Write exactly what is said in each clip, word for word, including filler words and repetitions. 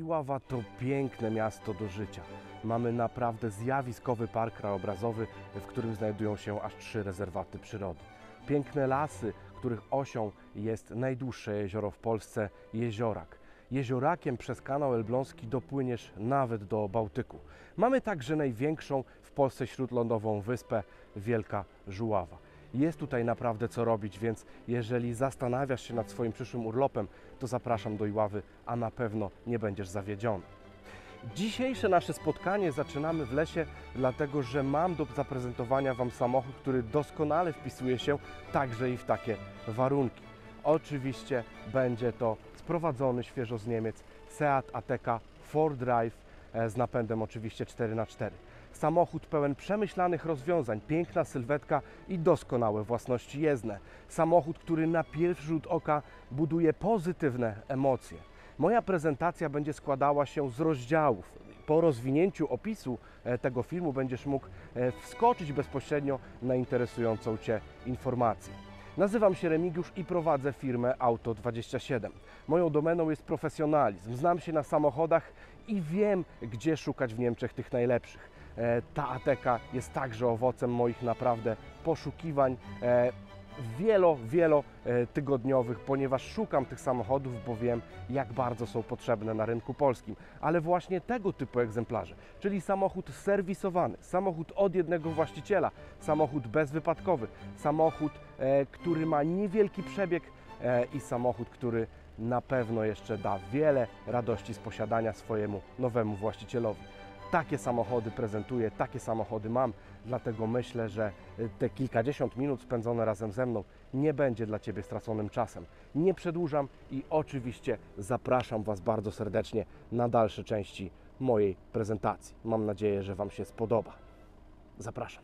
Iława to piękne miasto do życia. Mamy naprawdę zjawiskowy park krajobrazowy, w którym znajdują się aż trzy rezerwaty przyrody. Piękne lasy, których osią jest najdłuższe jezioro w Polsce, Jeziorak. Jeziorakiem przez kanał elbląski dopłyniesz nawet do Bałtyku. Mamy także największą w Polsce śródlądową wyspę, Wielka Żuława. Jest tutaj naprawdę co robić, więc jeżeli zastanawiasz się nad swoim przyszłym urlopem, to zapraszam do Iławy, a na pewno nie będziesz zawiedziony. Dzisiejsze nasze spotkanie zaczynamy w lesie, dlatego że mam do zaprezentowania Wam samochód, który doskonale wpisuje się także i w takie warunki. Oczywiście będzie to sprowadzony świeżo z Niemiec Seat Ateca four drive z napędem oczywiście cztery na cztery. Samochód pełen przemyślanych rozwiązań, piękna sylwetka i doskonałe własności jezdne. Samochód, który na pierwszy rzut oka buduje pozytywne emocje. Moja prezentacja będzie składała się z rozdziałów. Po rozwinięciu opisu tego filmu będziesz mógł wskoczyć bezpośrednio na interesującą Cię informację. Nazywam się Remigiusz i prowadzę firmę Auto dwadzieścia siedem. Moją domeną jest profesjonalizm. Znam się na samochodach i wiem, gdzie szukać w Niemczech tych najlepszych. Ta Ateca jest także owocem moich naprawdę poszukiwań wielo, wielotygodniowych, ponieważ szukam tych samochodów, bo wiem, jak bardzo są potrzebne na rynku polskim. Ale właśnie tego typu egzemplarze, czyli samochód serwisowany, samochód od jednego właściciela, samochód bezwypadkowy, samochód, e, który ma niewielki przebieg e, i samochód, który na pewno jeszcze da wiele radości z posiadania swojemu nowemu właścicielowi. Takie samochody prezentuję, takie samochody mam, dlatego myślę, że te kilkadziesiąt minut spędzone razem ze mną nie będzie dla Ciebie straconym czasem. Nie przedłużam i oczywiście zapraszam Was bardzo serdecznie na dalsze części mojej prezentacji. Mam nadzieję, że Wam się spodoba. Zapraszam.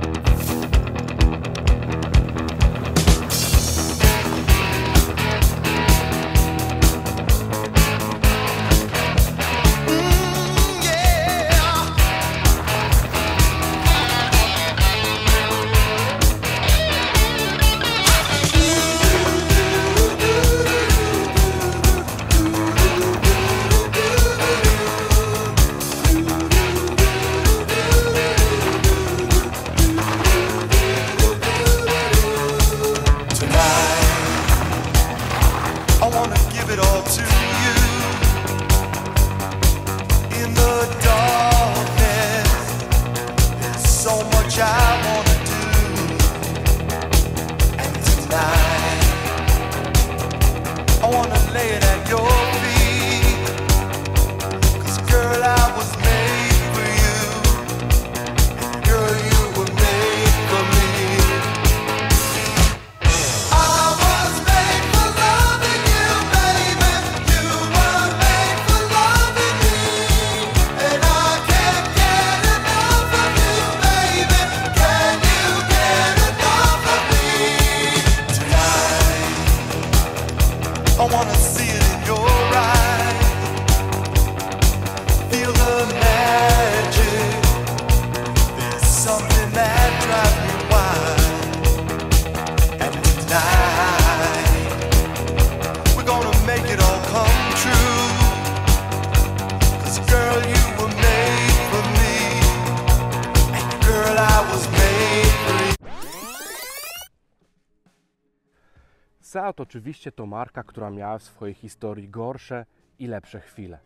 Seat oczywiście to marka, która miała w swojej historii gorsze i lepsze chwile.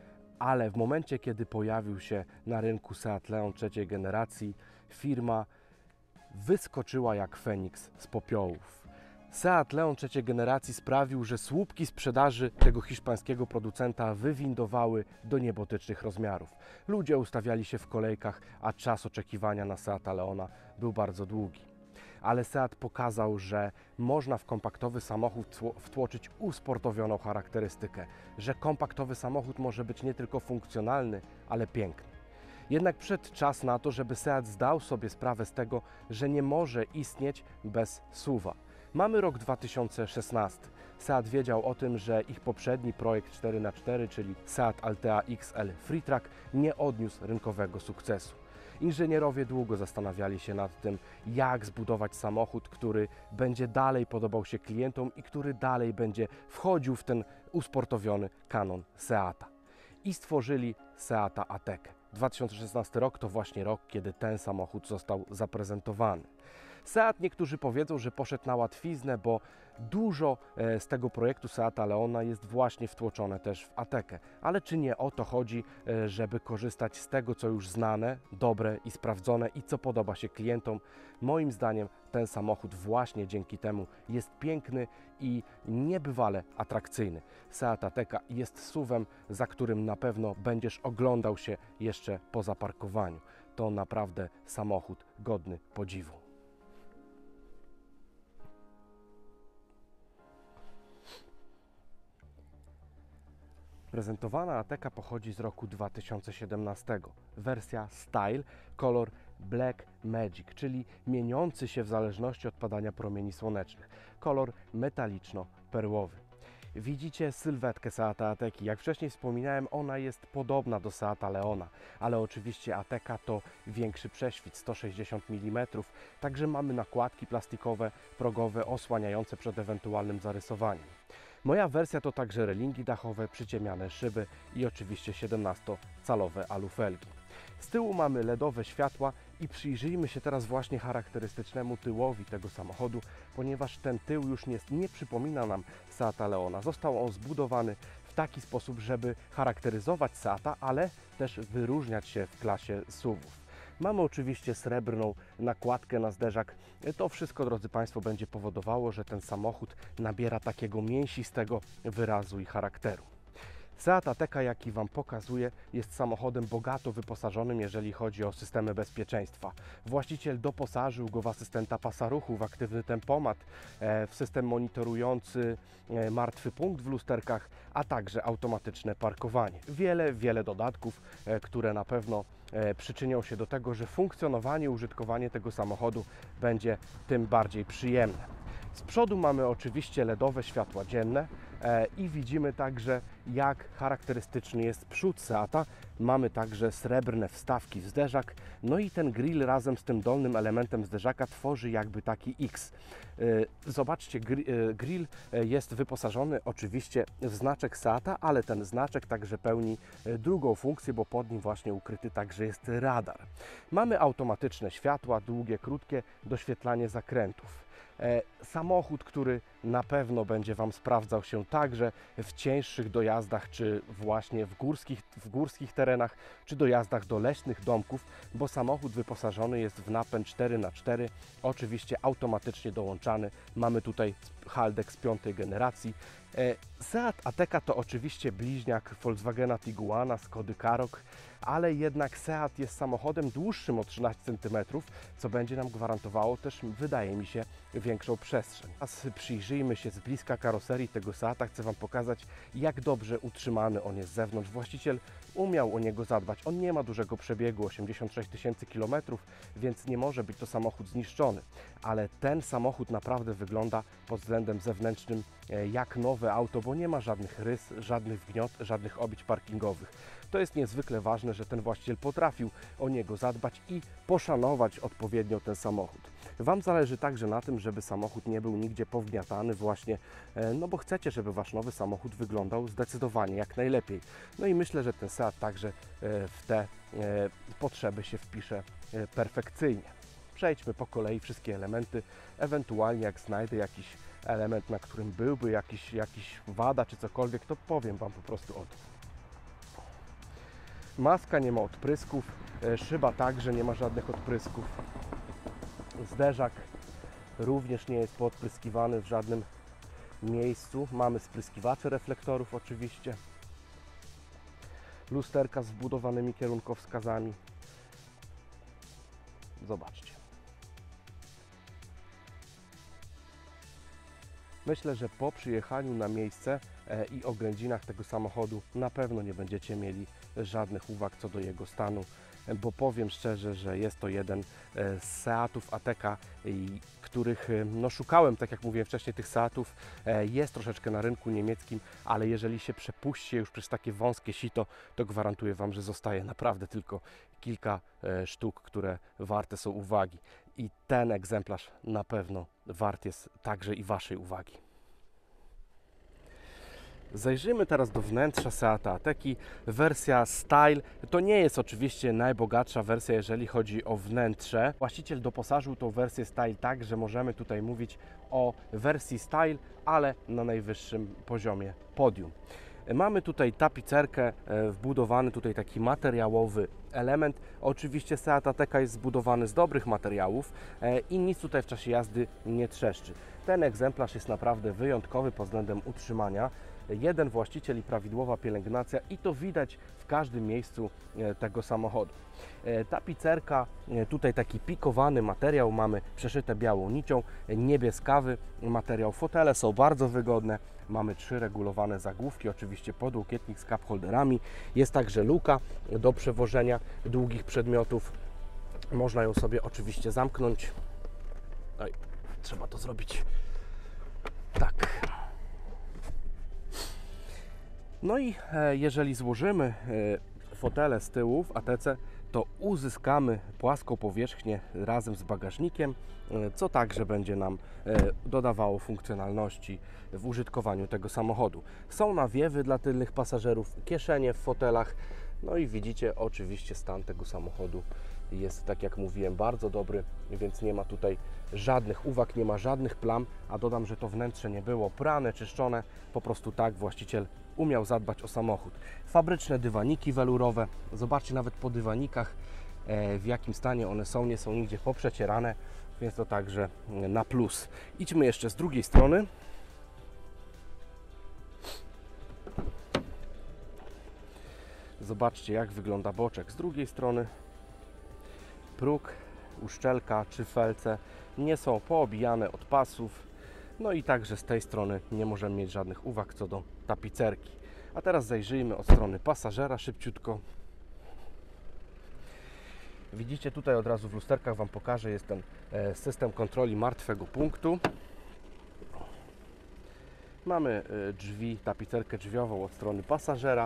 Ale w momencie, kiedy pojawił się na rynku Seat Leon trzeciej generacji, firma wyskoczyła jak Feniks z popiołów. Seat Leon trzeciej generacji sprawił, że słupki sprzedaży tego hiszpańskiego producenta wywindowały do niebotycznych rozmiarów. Ludzie ustawiali się w kolejkach, a czas oczekiwania na Seata Leona był bardzo długi. Ale Seat pokazał, że można w kompaktowy samochód wtłoczyć usportowioną charakterystykę, że kompaktowy samochód może być nie tylko funkcjonalny, ale piękny. Jednak przyszedł czas na to, żeby Seat zdał sobie sprawę z tego, że nie może istnieć bez suwa. Mamy rok dwa tysiące szesnasty. Seat wiedział o tym, że ich poprzedni projekt cztery na cztery, czyli Seat Altea X L Freetrack, nie odniósł rynkowego sukcesu. Inżynierowie długo zastanawiali się nad tym, jak zbudować samochód, który będzie dalej podobał się klientom i który dalej będzie wchodził w ten usportowiony kanon Seata. i stworzyli Seata Atekę. dwa tysiące szesnasty rok to właśnie rok, kiedy ten samochód został zaprezentowany. Seat, niektórzy powiedzą, że poszedł na łatwiznę, bo dużo z tego projektu Seata Leona jest właśnie wtłoczone też w Atekę. Ale czy nie o to chodzi, żeby korzystać z tego, co już znane, dobre i sprawdzone i co podoba się klientom? Moim zdaniem ten samochód właśnie dzięki temu jest piękny i niebywale atrakcyjny. Seat Ateka jest suwem, za którym na pewno będziesz oglądał się jeszcze po zaparkowaniu. To naprawdę samochód godny podziwu. Prezentowana Ateka pochodzi z roku dwa tysiące siedemnastego. Wersja Style, kolor Black Magic, czyli mieniący się w zależności od padania promieni słonecznych. Kolor metaliczno-perłowy. Widzicie sylwetkę Seata Ateki. Jak wcześniej wspominałem, ona jest podobna do Seata Leona, ale oczywiście Ateka to większy prześwit, sto sześćdziesiąt milimetrów, także mamy nakładki plastikowe, progowe, osłaniające przed ewentualnym zarysowaniem. Moja wersja to także relingi dachowe, przyciemniane szyby i oczywiście siedemnastocalowe alufelgi. Z tyłu mamy ledowe światła i przyjrzyjmy się teraz właśnie charakterystycznemu tyłowi tego samochodu, ponieważ ten tył już nie, nie przypomina nam Seata Leona. Został on zbudowany w taki sposób, żeby charakteryzować Seata, ale też wyróżniać się w klasie suwów. Mamy oczywiście srebrną nakładkę na zderzak. To wszystko, drodzy Państwo, będzie powodowało, że ten samochód nabiera takiego mięsistego wyrazu i charakteru. Seat Ateka, jaki Wam pokazuję, jest samochodem bogato wyposażonym, jeżeli chodzi o systemy bezpieczeństwa. Właściciel doposażył go w asystenta pasa ruchu, w aktywny tempomat, w system monitorujący martwy punkt w lusterkach, a także automatyczne parkowanie. Wiele, wiele dodatków, które na pewno przyczynią się do tego, że funkcjonowanie i użytkowanie tego samochodu będzie tym bardziej przyjemne. Z przodu mamy oczywiście ledowe światła dzienne e, i widzimy także, jak charakterystyczny jest przód Seata. Mamy także srebrne wstawki w zderzak, no i ten grill razem z tym dolnym elementem zderzaka tworzy jakby taki X. E, zobaczcie, gri, e, grill jest wyposażony oczywiście w znaczek Seata, ale ten znaczek także pełni drugą funkcję, bo pod nim właśnie ukryty także jest radar. Mamy automatyczne światła, długie, krótkie, doświetlanie zakrętów. Samochód, który na pewno będzie Wam sprawdzał się także w cięższych dojazdach, czy właśnie w górskich, w górskich terenach, czy dojazdach do leśnych domków, bo samochód wyposażony jest w napęd cztery na cztery, oczywiście automatycznie dołączany. Mamy tutaj Haldex z piątej generacji. Seat Ateka to oczywiście bliźniak Volkswagena Tiguana, Skody Karoq, ale jednak Seat jest samochodem dłuższym o trzynaście centymetrów, co będzie nam gwarantowało też, wydaje mi się, większą przestrzeń. Teraz przyjrzyjmy się z bliska karoserii tego Seata. Chcę Wam pokazać, jak dobrze utrzymany on jest z zewnątrz. Właściciel umiał o niego zadbać. On nie ma dużego przebiegu, osiemdziesiąt sześć tysięcy kilometrów, więc nie może być to samochód zniszczony. Ale ten samochód naprawdę wygląda pod względem zewnętrznym jak nowe auto, bo nie ma żadnych rys, żadnych wgniot, żadnych obić parkingowych. To jest niezwykle ważne, że ten właściciel potrafił o niego zadbać i poszanować odpowiednio ten samochód. Wam zależy także na tym, żeby samochód nie był nigdzie powgniatany właśnie, no bo chcecie, żeby Wasz nowy samochód wyglądał zdecydowanie jak najlepiej. No i myślę, że ten Seat także w te potrzeby się wpisze perfekcyjnie. Przejdźmy po kolei wszystkie elementy, ewentualnie jak znajdę jakiś element, na którym byłby jakiś, jakiś wada czy cokolwiek, to powiem Wam po prostu o tym. Maska nie ma odprysków, szyba także nie ma żadnych odprysków. Zderzak również nie jest poodpryskiwany w żadnym miejscu. Mamy spryskiwacze reflektorów oczywiście. Lusterka z wbudowanymi kierunkowskazami. Zobaczcie. Myślę, że po przyjechaniu na miejsce e, i oględzinach tego samochodu na pewno nie będziecie mieli żadnych uwag co do jego stanu, e, bo powiem szczerze, że jest to jeden e, z Seatów Ateka, i, których e, no, szukałem, tak jak mówiłem wcześniej, tych Seatów e, jest troszeczkę na rynku niemieckim, ale jeżeli się przepuści już przez takie wąskie sito, to gwarantuję Wam, że zostaje naprawdę tylko kilka e, sztuk, które warte są uwagi. I ten egzemplarz na pewno wart jest także i Waszej uwagi. Zajrzyjmy teraz do wnętrza Seata Ateki. Wersja Style to nie jest oczywiście najbogatsza wersja, jeżeli chodzi o wnętrze. Właściciel doposażył tą wersję Style tak, że możemy tutaj mówić o wersji Style, ale na najwyższym poziomie podium. Mamy tutaj tapicerkę, wbudowany tutaj taki materiałowy element. Oczywiście Seat Ateka jest zbudowany z dobrych materiałów i nic tutaj w czasie jazdy nie trzeszczy. Ten egzemplarz jest naprawdę wyjątkowy pod względem utrzymania. Jeden właściciel i prawidłowa pielęgnacja i to widać w każdym miejscu tego samochodu. Tapicerka, tutaj taki pikowany materiał, mamy przeszyte białą nicią, niebieskawy materiał. Fotele są bardzo wygodne, mamy trzy regulowane zagłówki, oczywiście podłokietnik z cup holderami. Jest także luka do przewożenia długich przedmiotów. Można ją sobie oczywiście zamknąć. Oj, trzeba to zrobić tak. No i jeżeli złożymy fotele z tyłu w Atece, to uzyskamy płaską powierzchnię razem z bagażnikiem, co także będzie nam dodawało funkcjonalności w użytkowaniu tego samochodu. Są nawiewy dla tylnych pasażerów, kieszenie w fotelach, no i widzicie oczywiście stan tego samochodu jest, tak jak mówiłem, bardzo dobry, więc nie ma tutaj żadnych uwag, nie ma żadnych plam, a dodam, że to wnętrze nie było prane, czyszczone, po prostu tak właściciel umiał zadbać o samochód. Fabryczne dywaniki welurowe, zobaczcie nawet po dywanikach w jakim stanie one są, nie są nigdzie poprzecierane, więc to także na plus. Idźmy jeszcze z drugiej strony. Zobaczcie, jak wygląda boczek z drugiej strony. Próg, uszczelka czy felce nie są poobijane od pasów. No i także z tej strony nie możemy mieć żadnych uwag co do tapicerki. A teraz zajrzyjmy od strony pasażera szybciutko. Widzicie tutaj od razu w lusterkach Wam pokażę, jest ten system kontroli martwego punktu. Mamy drzwi, tapicerkę drzwiową od strony pasażera.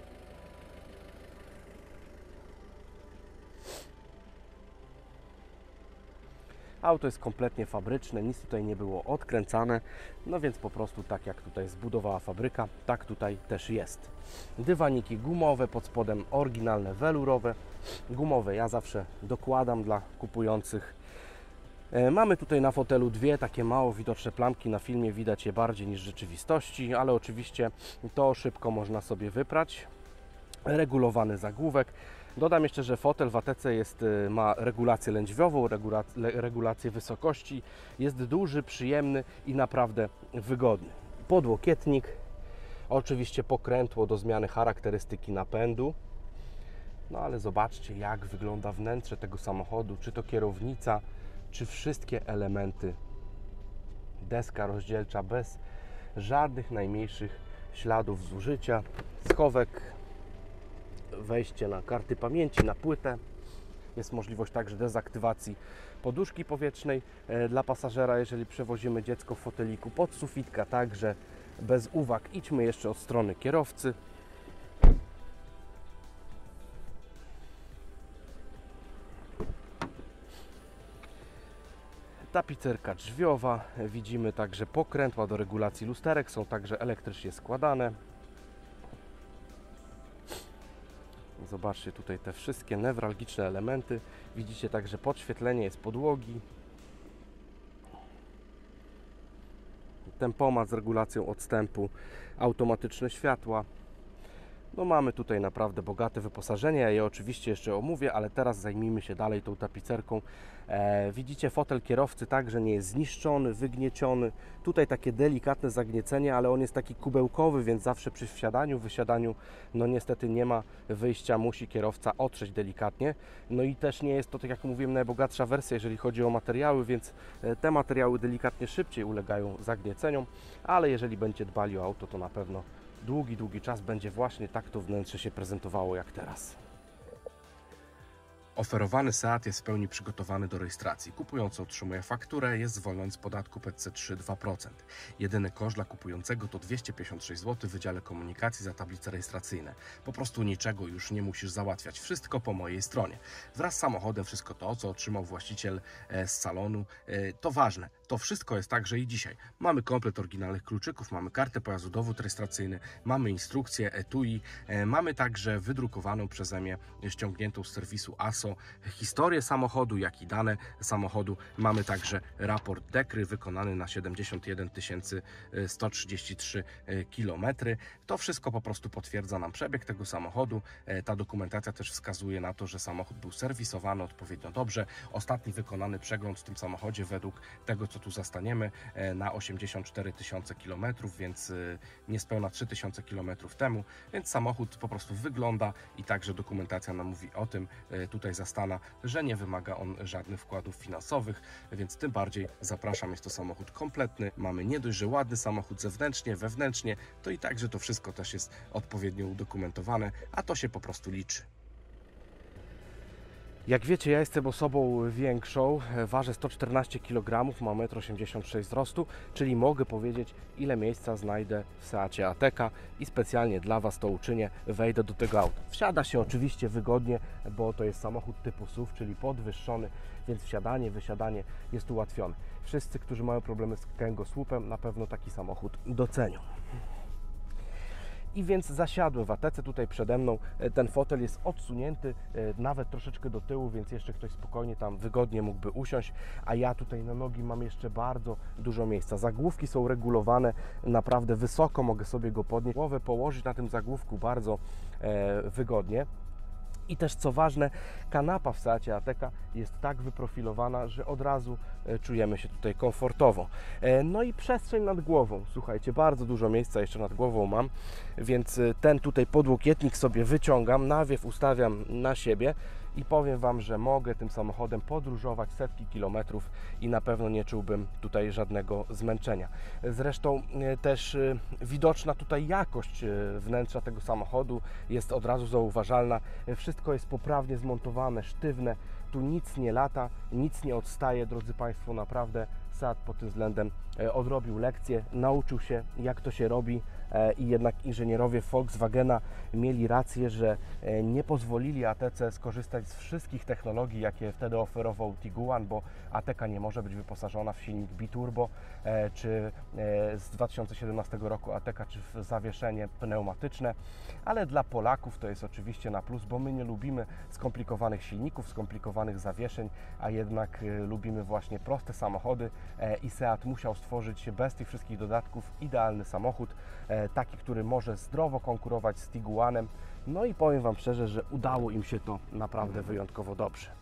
Auto jest kompletnie fabryczne, nic tutaj nie było odkręcane, no więc po prostu tak jak tutaj zbudowała fabryka, tak tutaj też jest. Dywaniki gumowe, pod spodem oryginalne welurowe. Gumowe ja zawsze dokładam dla kupujących. Mamy tutaj na fotelu dwie takie mało widoczne plamki, na filmie widać je bardziej niż w rzeczywistości, ale oczywiście to szybko można sobie wyprać. Regulowany zagłówek. Dodam jeszcze, że fotel w Atece jest, ma regulację lędźwiową, regulację wysokości. Jest duży, przyjemny i naprawdę wygodny. Podłokietnik, oczywiście pokrętło do zmiany charakterystyki napędu. No ale zobaczcie, jak wygląda wnętrze tego samochodu, czy to kierownica, czy wszystkie elementy. Deska rozdzielcza bez żadnych najmniejszych śladów zużycia. Schowek, wejście na karty pamięci, na płytę. Jest możliwość także dezaktywacji poduszki powietrznej dla pasażera, jeżeli przewozimy dziecko w foteliku. Podsufitka także bez uwag. Idźmy jeszcze od strony kierowcy. Tapicerka drzwiowa. Widzimy także pokrętła do regulacji lusterek. Są także elektrycznie składane. Zobaczcie tutaj te wszystkie newralgiczne elementy. Widzicie także podświetlenie jest podłogi. Tempomat z regulacją odstępu, automatyczne światła. No mamy tutaj naprawdę bogate wyposażenie, ja je oczywiście jeszcze omówię, ale teraz zajmijmy się dalej tą tapicerką. E, widzicie, fotel kierowcy także nie jest zniszczony, wygnieciony. Tutaj takie delikatne zagniecenie, ale on jest taki kubełkowy, więc zawsze przy wsiadaniu, wysiadaniu, no niestety nie ma wyjścia, musi kierowca otrzeć delikatnie. No i też nie jest to, tak jak mówiłem, najbogatsza wersja, jeżeli chodzi o materiały, więc te materiały delikatnie szybciej ulegają zagnieceniom, ale jeżeli będziecie dbali o auto, to na pewno długi, długi czas będzie właśnie tak to wnętrze się prezentowało jak teraz. Oferowany Seat jest w pełni przygotowany do rejestracji. Kupujący otrzymuje fakturę, jest zwolniony z podatku P C trzy dwa procent. Jedyny koszt dla kupującego to dwieście pięćdziesiąt sześć złotych w Wydziale Komunikacji za tablice rejestracyjne. Po prostu niczego już nie musisz załatwiać. Wszystko po mojej stronie. Wraz z samochodem wszystko to, co otrzymał właściciel z salonu, to ważne. To wszystko jest także i dzisiaj. Mamy komplet oryginalnych kluczyków, mamy kartę pojazdu, dowód rejestracyjny, mamy instrukcję, etui, mamy także wydrukowaną przeze mnie, ściągniętą z serwisu A S O, historię samochodu, jak i dane samochodu. Mamy także raport dekry wykonany na siedemdziesiąt jeden tysięcy sto trzydzieści trzy kilometry. To wszystko po prostu potwierdza nam przebieg tego samochodu. Ta dokumentacja też wskazuje na to, że samochód był serwisowany odpowiednio dobrze. Ostatni wykonany przegląd w tym samochodzie według tego, co tu zastaniemy, na osiemdziesiąt cztery tysiące kilometrów, więc niespełna trzy tysiące kilometrów temu, więc samochód po prostu wygląda i także dokumentacja nam mówi o tym, tutaj zastana, że nie wymaga on żadnych wkładów finansowych, więc tym bardziej zapraszam, jest to samochód kompletny, mamy nie dość, że ładny samochód zewnętrznie, wewnętrznie, to i także to wszystko też jest odpowiednio udokumentowane, a to się po prostu liczy. Jak wiecie, ja jestem osobą większą, ważę sto czternaście kilogramów, mam metr osiemdziesiąt sześć wzrostu, czyli mogę powiedzieć, ile miejsca znajdę w Seacie Ateca i specjalnie dla Was to uczynię, wejdę do tego auta. Wsiada się oczywiście wygodnie, bo to jest samochód typu S U V, czyli podwyższony, więc wsiadanie, wysiadanie jest ułatwione. Wszyscy, którzy mają problemy z kręgosłupem, na pewno taki samochód docenią. I więc zasiadłem w Atece tutaj przede mną, ten fotel jest odsunięty nawet troszeczkę do tyłu, więc jeszcze ktoś spokojnie tam wygodnie mógłby usiąść, a ja tutaj na nogi mam jeszcze bardzo dużo miejsca. Zagłówki są regulowane naprawdę wysoko, mogę sobie go podnieść, głowę położyć na tym zagłówku bardzo e, wygodnie. I też co ważne, kanapa w Seacie Ateca jest tak wyprofilowana, że od razu czujemy się tutaj komfortowo. No i przestrzeń nad głową, słuchajcie, bardzo dużo miejsca jeszcze nad głową mam, więc ten tutaj podłokietnik sobie wyciągam, nawiew ustawiam na siebie i powiem Wam, że mogę tym samochodem podróżować setki kilometrów i na pewno nie czułbym tutaj żadnego zmęczenia. Zresztą też widoczna tutaj jakość wnętrza tego samochodu jest od razu zauważalna. Wszystko jest poprawnie zmontowane, sztywne, tu nic nie lata, nic nie odstaje, drodzy Państwo, naprawdę Seat pod tym względem odrobił lekcję, nauczył się, jak to się robi i jednak inżynierowie Volkswagena mieli rację, że nie pozwolili Atece skorzystać z wszystkich technologii, jakie wtedy oferował Tiguan, bo Ateca nie może być wyposażona w silnik biturbo, czy z dwa tysiące siedemnastego roku Ateca, czy w zawieszenie pneumatyczne, ale dla Polaków to jest oczywiście na plus, bo my nie lubimy skomplikowanych silników, skomplikowanych zawieszeń, a jednak lubimy właśnie proste samochody i Seat musiał stworzyć bez tych wszystkich dodatków idealny samochód, taki, który może zdrowo konkurować z Tiguanem. No i powiem Wam szczerze, że udało im się to naprawdę wyjątkowo dobrze.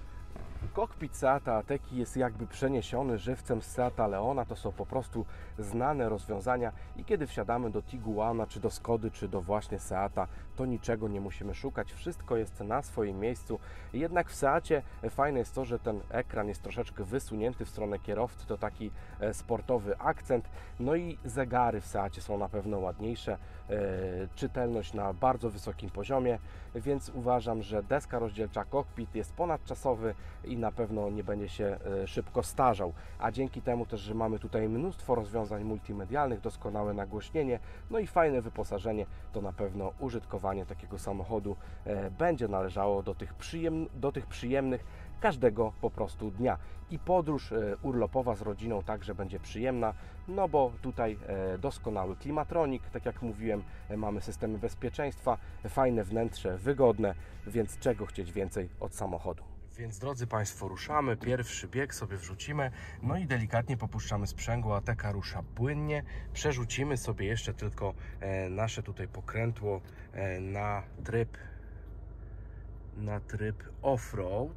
Kokpit Seata Ateki jest jakby przeniesiony żywcem z Seata Leona, to są po prostu znane rozwiązania i kiedy wsiadamy do Tiguana, czy do Skody, czy do właśnie Seata, to niczego nie musimy szukać, wszystko jest na swoim miejscu. Jednak w Seacie fajne jest to, że ten ekran jest troszeczkę wysunięty w stronę kierowcy, to taki sportowy akcent, no i zegary w Seacie są na pewno ładniejsze, czytelność na bardzo wysokim poziomie, więc uważam, że deska rozdzielcza kokpit jest ponadczasowy i na pewno nie będzie się szybko starzał, a dzięki temu też, że mamy tutaj mnóstwo rozwiązań multimedialnych, doskonałe nagłośnienie, no i fajne wyposażenie, to na pewno użytkowanie takiego samochodu będzie należało do tych, przyjem do tych przyjemnych każdego po prostu dnia. I podróż urlopowa z rodziną także będzie przyjemna, no bo tutaj doskonały klimatronik, tak jak mówiłem, mamy systemy bezpieczeństwa, fajne wnętrze, wygodne, więc czego chcieć więcej od samochodu. Więc drodzy Państwo, ruszamy, pierwszy bieg sobie wrzucimy, no i delikatnie popuszczamy sprzęgło, Ateca rusza płynnie, przerzucimy sobie jeszcze tylko nasze tutaj pokrętło na tryb, na tryb off-road.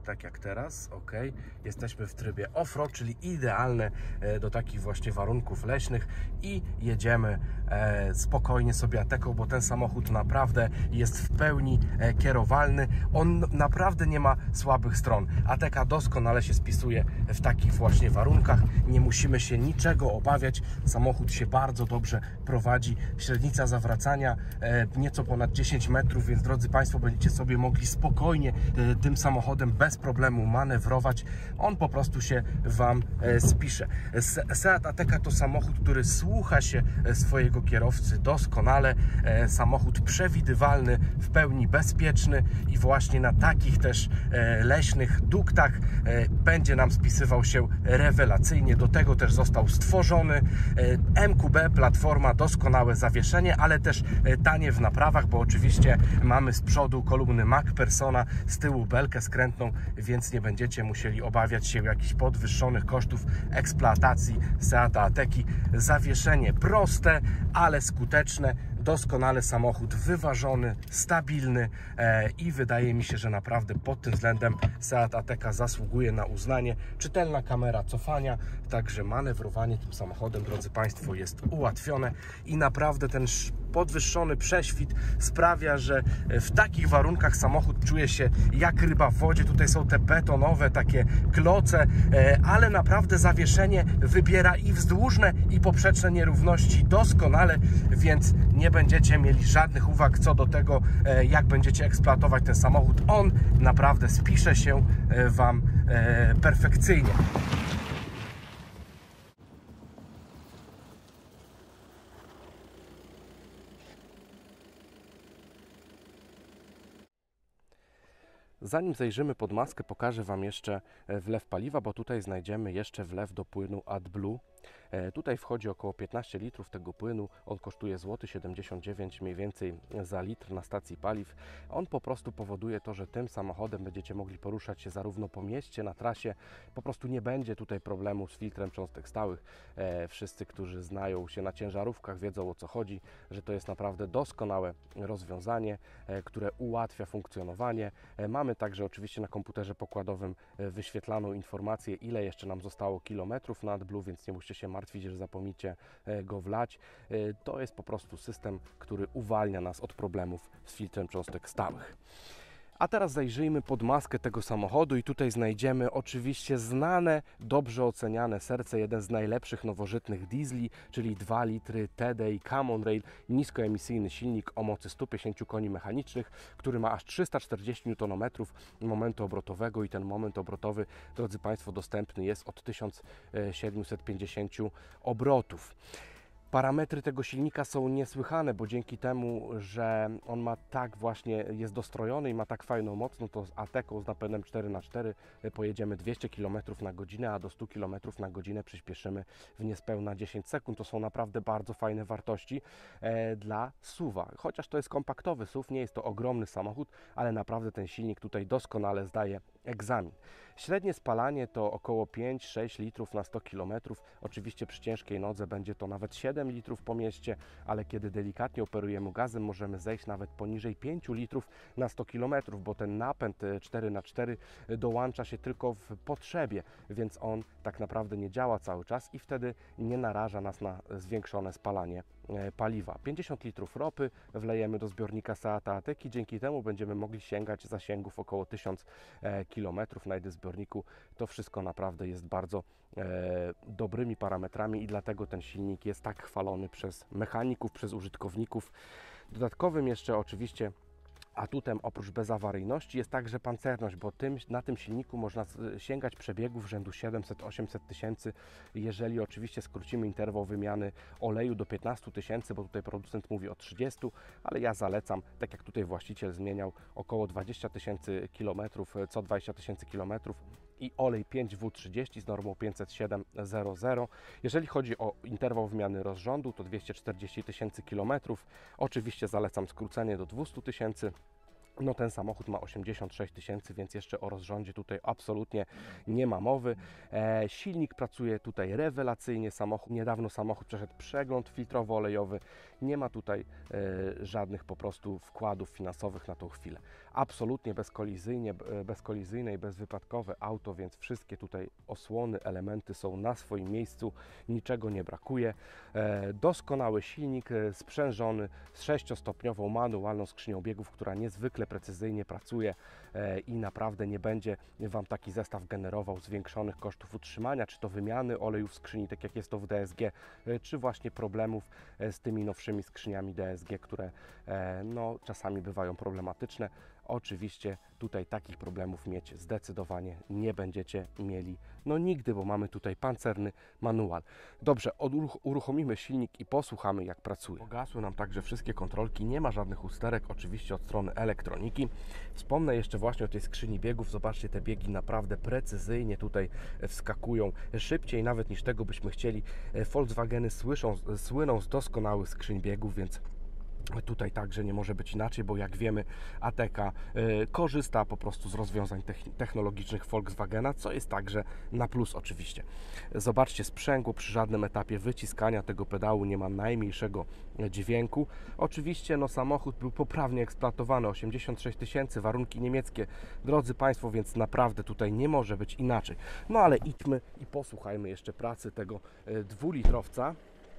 tak jak teraz, ok. Jesteśmy w trybie off-road, czyli idealne do takich właśnie warunków leśnych i jedziemy spokojnie sobie Ateką, bo ten samochód naprawdę jest w pełni kierowalny. On naprawdę nie ma słabych stron. Ateka doskonale się spisuje w takich właśnie warunkach. Nie musimy się niczego obawiać. Samochód się bardzo dobrze prowadzi. Średnica zawracania nieco ponad dziesięć metrów, więc drodzy Państwo, będziecie sobie mogli spokojnie tym samochodem bez problemu manewrować. On po prostu się Wam spisze. Seat Ateca to samochód, który słucha się swojego kierowcy doskonale. Samochód przewidywalny, w pełni bezpieczny i właśnie na takich też leśnych duktach będzie nam spisywał się rewelacyjnie. Do tego też został stworzony M Q B, platforma, doskonałe zawieszenie, ale też tanie w naprawach, bo oczywiście mamy z przodu kolumny MacPhersona, z tyłu belkę skrętną, więc nie będziecie musieli obawiać się jakichś podwyższonych kosztów eksploatacji Seata Ateki. Zawieszenie proste, ale skuteczne. Doskonale samochód wyważony, stabilny e, i wydaje mi się, że naprawdę pod tym względem Seat Ateca zasługuje na uznanie. Czytelna kamera cofania, także manewrowanie tym samochodem, drodzy Państwo, jest ułatwione i naprawdę ten podwyższony prześwit sprawia, że w takich warunkach samochód czuje się jak ryba w wodzie. Tutaj są te betonowe takie kloce, ale naprawdę zawieszenie wybiera i wzdłużne, i poprzeczne nierówności doskonale, więc nie będziecie mieli żadnych uwag co do tego, jak będziecie eksploatować ten samochód. On naprawdę spisze się Wam perfekcyjnie. Zanim zajrzymy pod maskę, pokażę Wam jeszcze wlew paliwa, bo tutaj znajdziemy jeszcze wlew do płynu AdBlue. Tutaj wchodzi około piętnaście litrów tego płynu. On kosztuje złoty siedemdziesiąt dziewięć złotych mniej więcej za litr na stacji paliw. On po prostu powoduje to, że tym samochodem będziecie mogli poruszać się zarówno po mieście, na trasie. Po prostu nie będzie tutaj problemu z filtrem cząstek stałych. Wszyscy, którzy znają się na ciężarówkach, wiedzą, o co chodzi, że to jest naprawdę doskonałe rozwiązanie, które ułatwia funkcjonowanie. Mamy także oczywiście na komputerze pokładowym wyświetlaną informację, ile jeszcze nam zostało kilometrów na AdBlue, więc nie musicie się martwić, że zapomnicie go wlać. To jest po prostu system, który uwalnia nas od problemów z filtrem cząstek stałych. A teraz zajrzyjmy pod maskę tego samochodu i tutaj znajdziemy oczywiście znane, dobrze oceniane serce, jeden z najlepszych nowożytnych diesli, czyli dwa litry T D I Common Rail, niskoemisyjny silnik o mocy stu pięćdziesięciu koni mechanicznych, który ma aż trzysta czterdzieści niutonometrów momentu obrotowego i ten moment obrotowy, drodzy Państwo, dostępny jest od tysiąca siedmiuset pięćdziesięciu obrotów. Parametry tego silnika są niesłychane, bo dzięki temu, że on ma tak właśnie, jest dostrojony i ma tak fajną moc, no to z Ateką z napędem cztery na cztery pojedziemy dwieście kilometrów na godzinę, a do stu kilometrów na godzinę przyspieszymy w niespełna dziesięć sekund. To są naprawdę bardzo fajne wartości e, dla suwa. Chociaż to jest kompaktowy suw, nie jest to ogromny samochód, ale naprawdę ten silnik tutaj doskonale zdaje egzamin. Średnie spalanie to około pięć sześć litrów na sto kilometrów. Oczywiście przy ciężkiej nodze będzie to nawet siedem litrów po mieście, ale kiedy delikatnie operujemy gazem, możemy zejść nawet poniżej pięciu litrów na sto kilometrów, bo ten napęd cztery na cztery dołącza się tylko w potrzebie, więc on tak naprawdę nie działa cały czas i wtedy nie naraża nas na zwiększone spalanie paliwa. pięćdziesiąt litrów ropy wlejemy do zbiornika Seata Ateki, dzięki temu będziemy mogli sięgać zasięgów około tysiąc kilometrów na jednym zbiorniku. To wszystko naprawdę jest bardzo e, dobrymi parametrami i dlatego ten silnik jest tak chwalony przez mechaników, przez użytkowników. Dodatkowym jeszcze oczywiście atutem oprócz bezawaryjności jest także pancerność, bo tym, na tym silniku można sięgać przebiegów rzędu siedemset do osiemset tysięcy, jeżeli oczywiście skrócimy interwał wymiany oleju do piętnastu tysięcy, bo tutaj producent mówi o trzydziestu, ale ja zalecam, tak jak tutaj właściciel zmieniał, około dwadzieścia tysięcy kilometrów, co dwadzieścia tysięcy kilometrów i olej pięć W trzydzieści z normą pięćset siedem zero zero. Jeżeli chodzi o interwał wymiany rozrządu, to dwieście czterdzieści tysięcy kilometrów. Oczywiście zalecam skrócenie do dwustu tysięcy. No ten samochód ma osiemdziesiąt sześć tysięcy, więc jeszcze o rozrządzie tutaj absolutnie nie ma mowy. E, silnik pracuje tutaj rewelacyjnie, samochód, niedawno samochód przeszedł przegląd filtrowo-olejowy, nie ma tutaj e, żadnych po prostu wkładów finansowych na tą chwilę. absolutnie bezkolizyjnie, bezkolizyjne i bezwypadkowe auto, więc wszystkie tutaj osłony, elementy są na swoim miejscu, niczego nie brakuje. E, doskonały silnik e, sprzężony z sześciostopniową manualną skrzynią biegów, która niezwykle precyzyjnie pracuje e, i naprawdę nie będzie Wam taki zestaw generował zwiększonych kosztów utrzymania, czy to wymiany olejów skrzyni, tak jak jest to w D S G, e, czy właśnie problemów e, z tymi nowszymi skrzyniami D S G, które e, no, czasami bywają problematyczne. Oczywiście tutaj takich problemów mieć zdecydowanie nie będziecie mieli, no nigdy, bo mamy tutaj pancerny manual. Dobrze, odruch, uruchomimy silnik i posłuchamy, jak pracuje. Pogasły nam także wszystkie kontrolki, nie ma żadnych usterek, oczywiście od strony elektroniki. Wspomnę jeszcze właśnie o tej skrzyni biegów, zobaczcie, te biegi naprawdę precyzyjnie tutaj wskakują, szybciej nawet niż tego byśmy chcieli. Volkswageny słyszą, słyną z doskonałych skrzyń biegów, więc tutaj także nie może być inaczej, bo jak wiemy, Ateca y, korzysta po prostu z rozwiązań technologicznych Volkswagena, co jest także na plus oczywiście. Zobaczcie, sprzęgło przy żadnym etapie wyciskania tego pedału nie ma najmniejszego dźwięku. Oczywiście no, samochód był poprawnie eksploatowany, osiemdziesiąt sześć tysięcy, warunki niemieckie, drodzy Państwo, więc naprawdę tutaj nie może być inaczej. No ale idźmy i posłuchajmy jeszcze pracy tego y, dwulitrowca.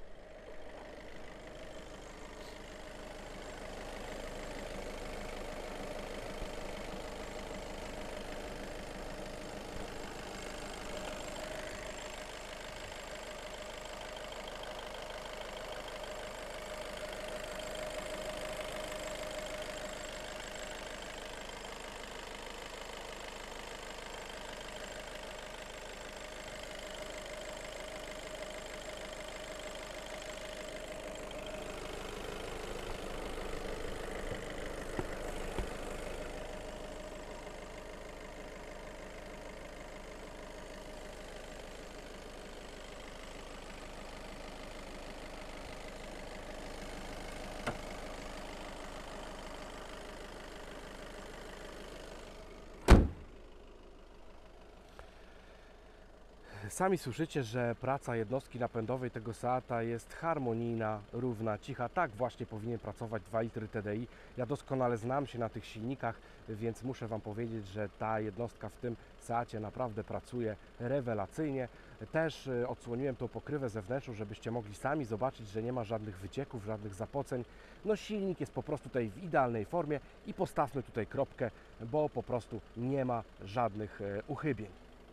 Sami słyszycie, że praca jednostki napędowej tego Seata jest harmonijna, równa, cicha. Tak właśnie powinien pracować dwa litry T D I. Ja doskonale znam się na tych silnikach, więc muszę Wam powiedzieć, że ta jednostka w tym Seacie naprawdę pracuje rewelacyjnie. Też odsłoniłem tą pokrywę zewnętrzną, żebyście mogli sami zobaczyć, że nie ma żadnych wycieków, żadnych zapoceń. No silnik jest po prostu tutaj w idealnej formie i postawmy tutaj kropkę, bo po prostu nie ma żadnych uchybień.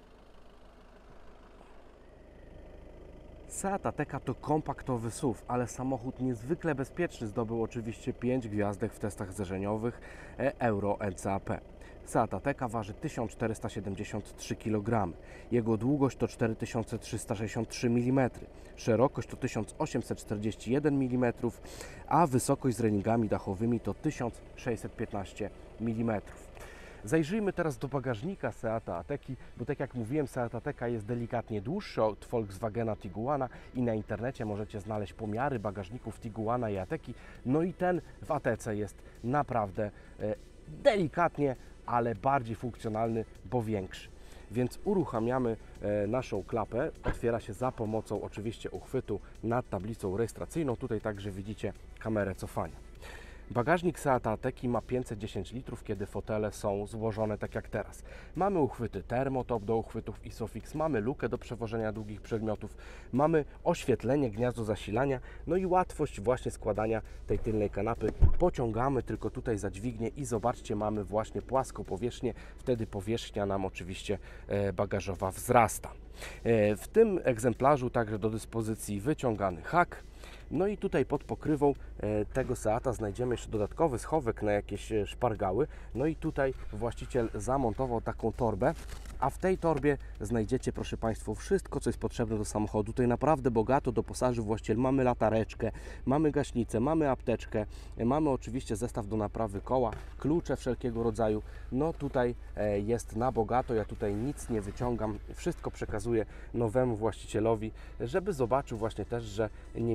Seat Ateca to kompaktowy S U V, ale samochód niezwykle bezpieczny, zdobył oczywiście pięć gwiazdek w testach zderzeniowych Euro N C A P. Seat Ateca waży tysiąc czterysta siedemdziesiąt trzy kilogramy. Jego długość to cztery tysiące trzysta sześćdziesiąt trzy milimetry, szerokość to tysiąc osiemset czterdzieści jeden milimetrów, a wysokość z reningami dachowymi to tysiąc sześćset piętnaście milimetrów. Zajrzyjmy teraz do bagażnika Seata Ateki, bo tak jak mówiłem, Seat Ateca jest delikatnie dłuższy od Volkswagena Tiguana i na internecie możecie znaleźć pomiary bagażników Tiguana i Ateki. No i ten w Atece jest naprawdę e, delikatnie, ale bardziej funkcjonalny, bo większy. Więc uruchamiamy e, naszą klapę. Otwiera się za pomocą oczywiście uchwytu nad tablicą rejestracyjną. Tutaj także widzicie kamerę cofania. Bagażnik Seata Ateki ma pięćset dziesięć litrów, kiedy fotele są złożone tak jak teraz. Mamy uchwyty Thermotop do uchwytów Isofix, mamy lukę do przewożenia długich przedmiotów, mamy oświetlenie, gniazdo zasilania, no i łatwość właśnie składania tej tylnej kanapy. Pociągamy tylko tutaj za dźwignię i zobaczcie, mamy właśnie płaską powierzchnię, wtedy powierzchnia nam oczywiście bagażowa wzrasta. W tym egzemplarzu także do dyspozycji wyciągany hak. No i tutaj pod pokrywą tego Seata znajdziemy jeszcze dodatkowy schowek na jakieś szpargały. No i tutaj właściciel zamontował taką torbę, a w tej torbie znajdziecie, proszę Państwa, wszystko, co jest potrzebne do samochodu. Tutaj naprawdę bogato doposażył właściciel. Mamy latareczkę, mamy gaśnicę, mamy apteczkę, mamy oczywiście zestaw do naprawy koła, klucze wszelkiego rodzaju. No tutaj jest na bogato, ja tutaj nic nie wyciągam, wszystko przekazuję nowemu właścicielowi, żeby zobaczył właśnie też, że niemieccy właściciele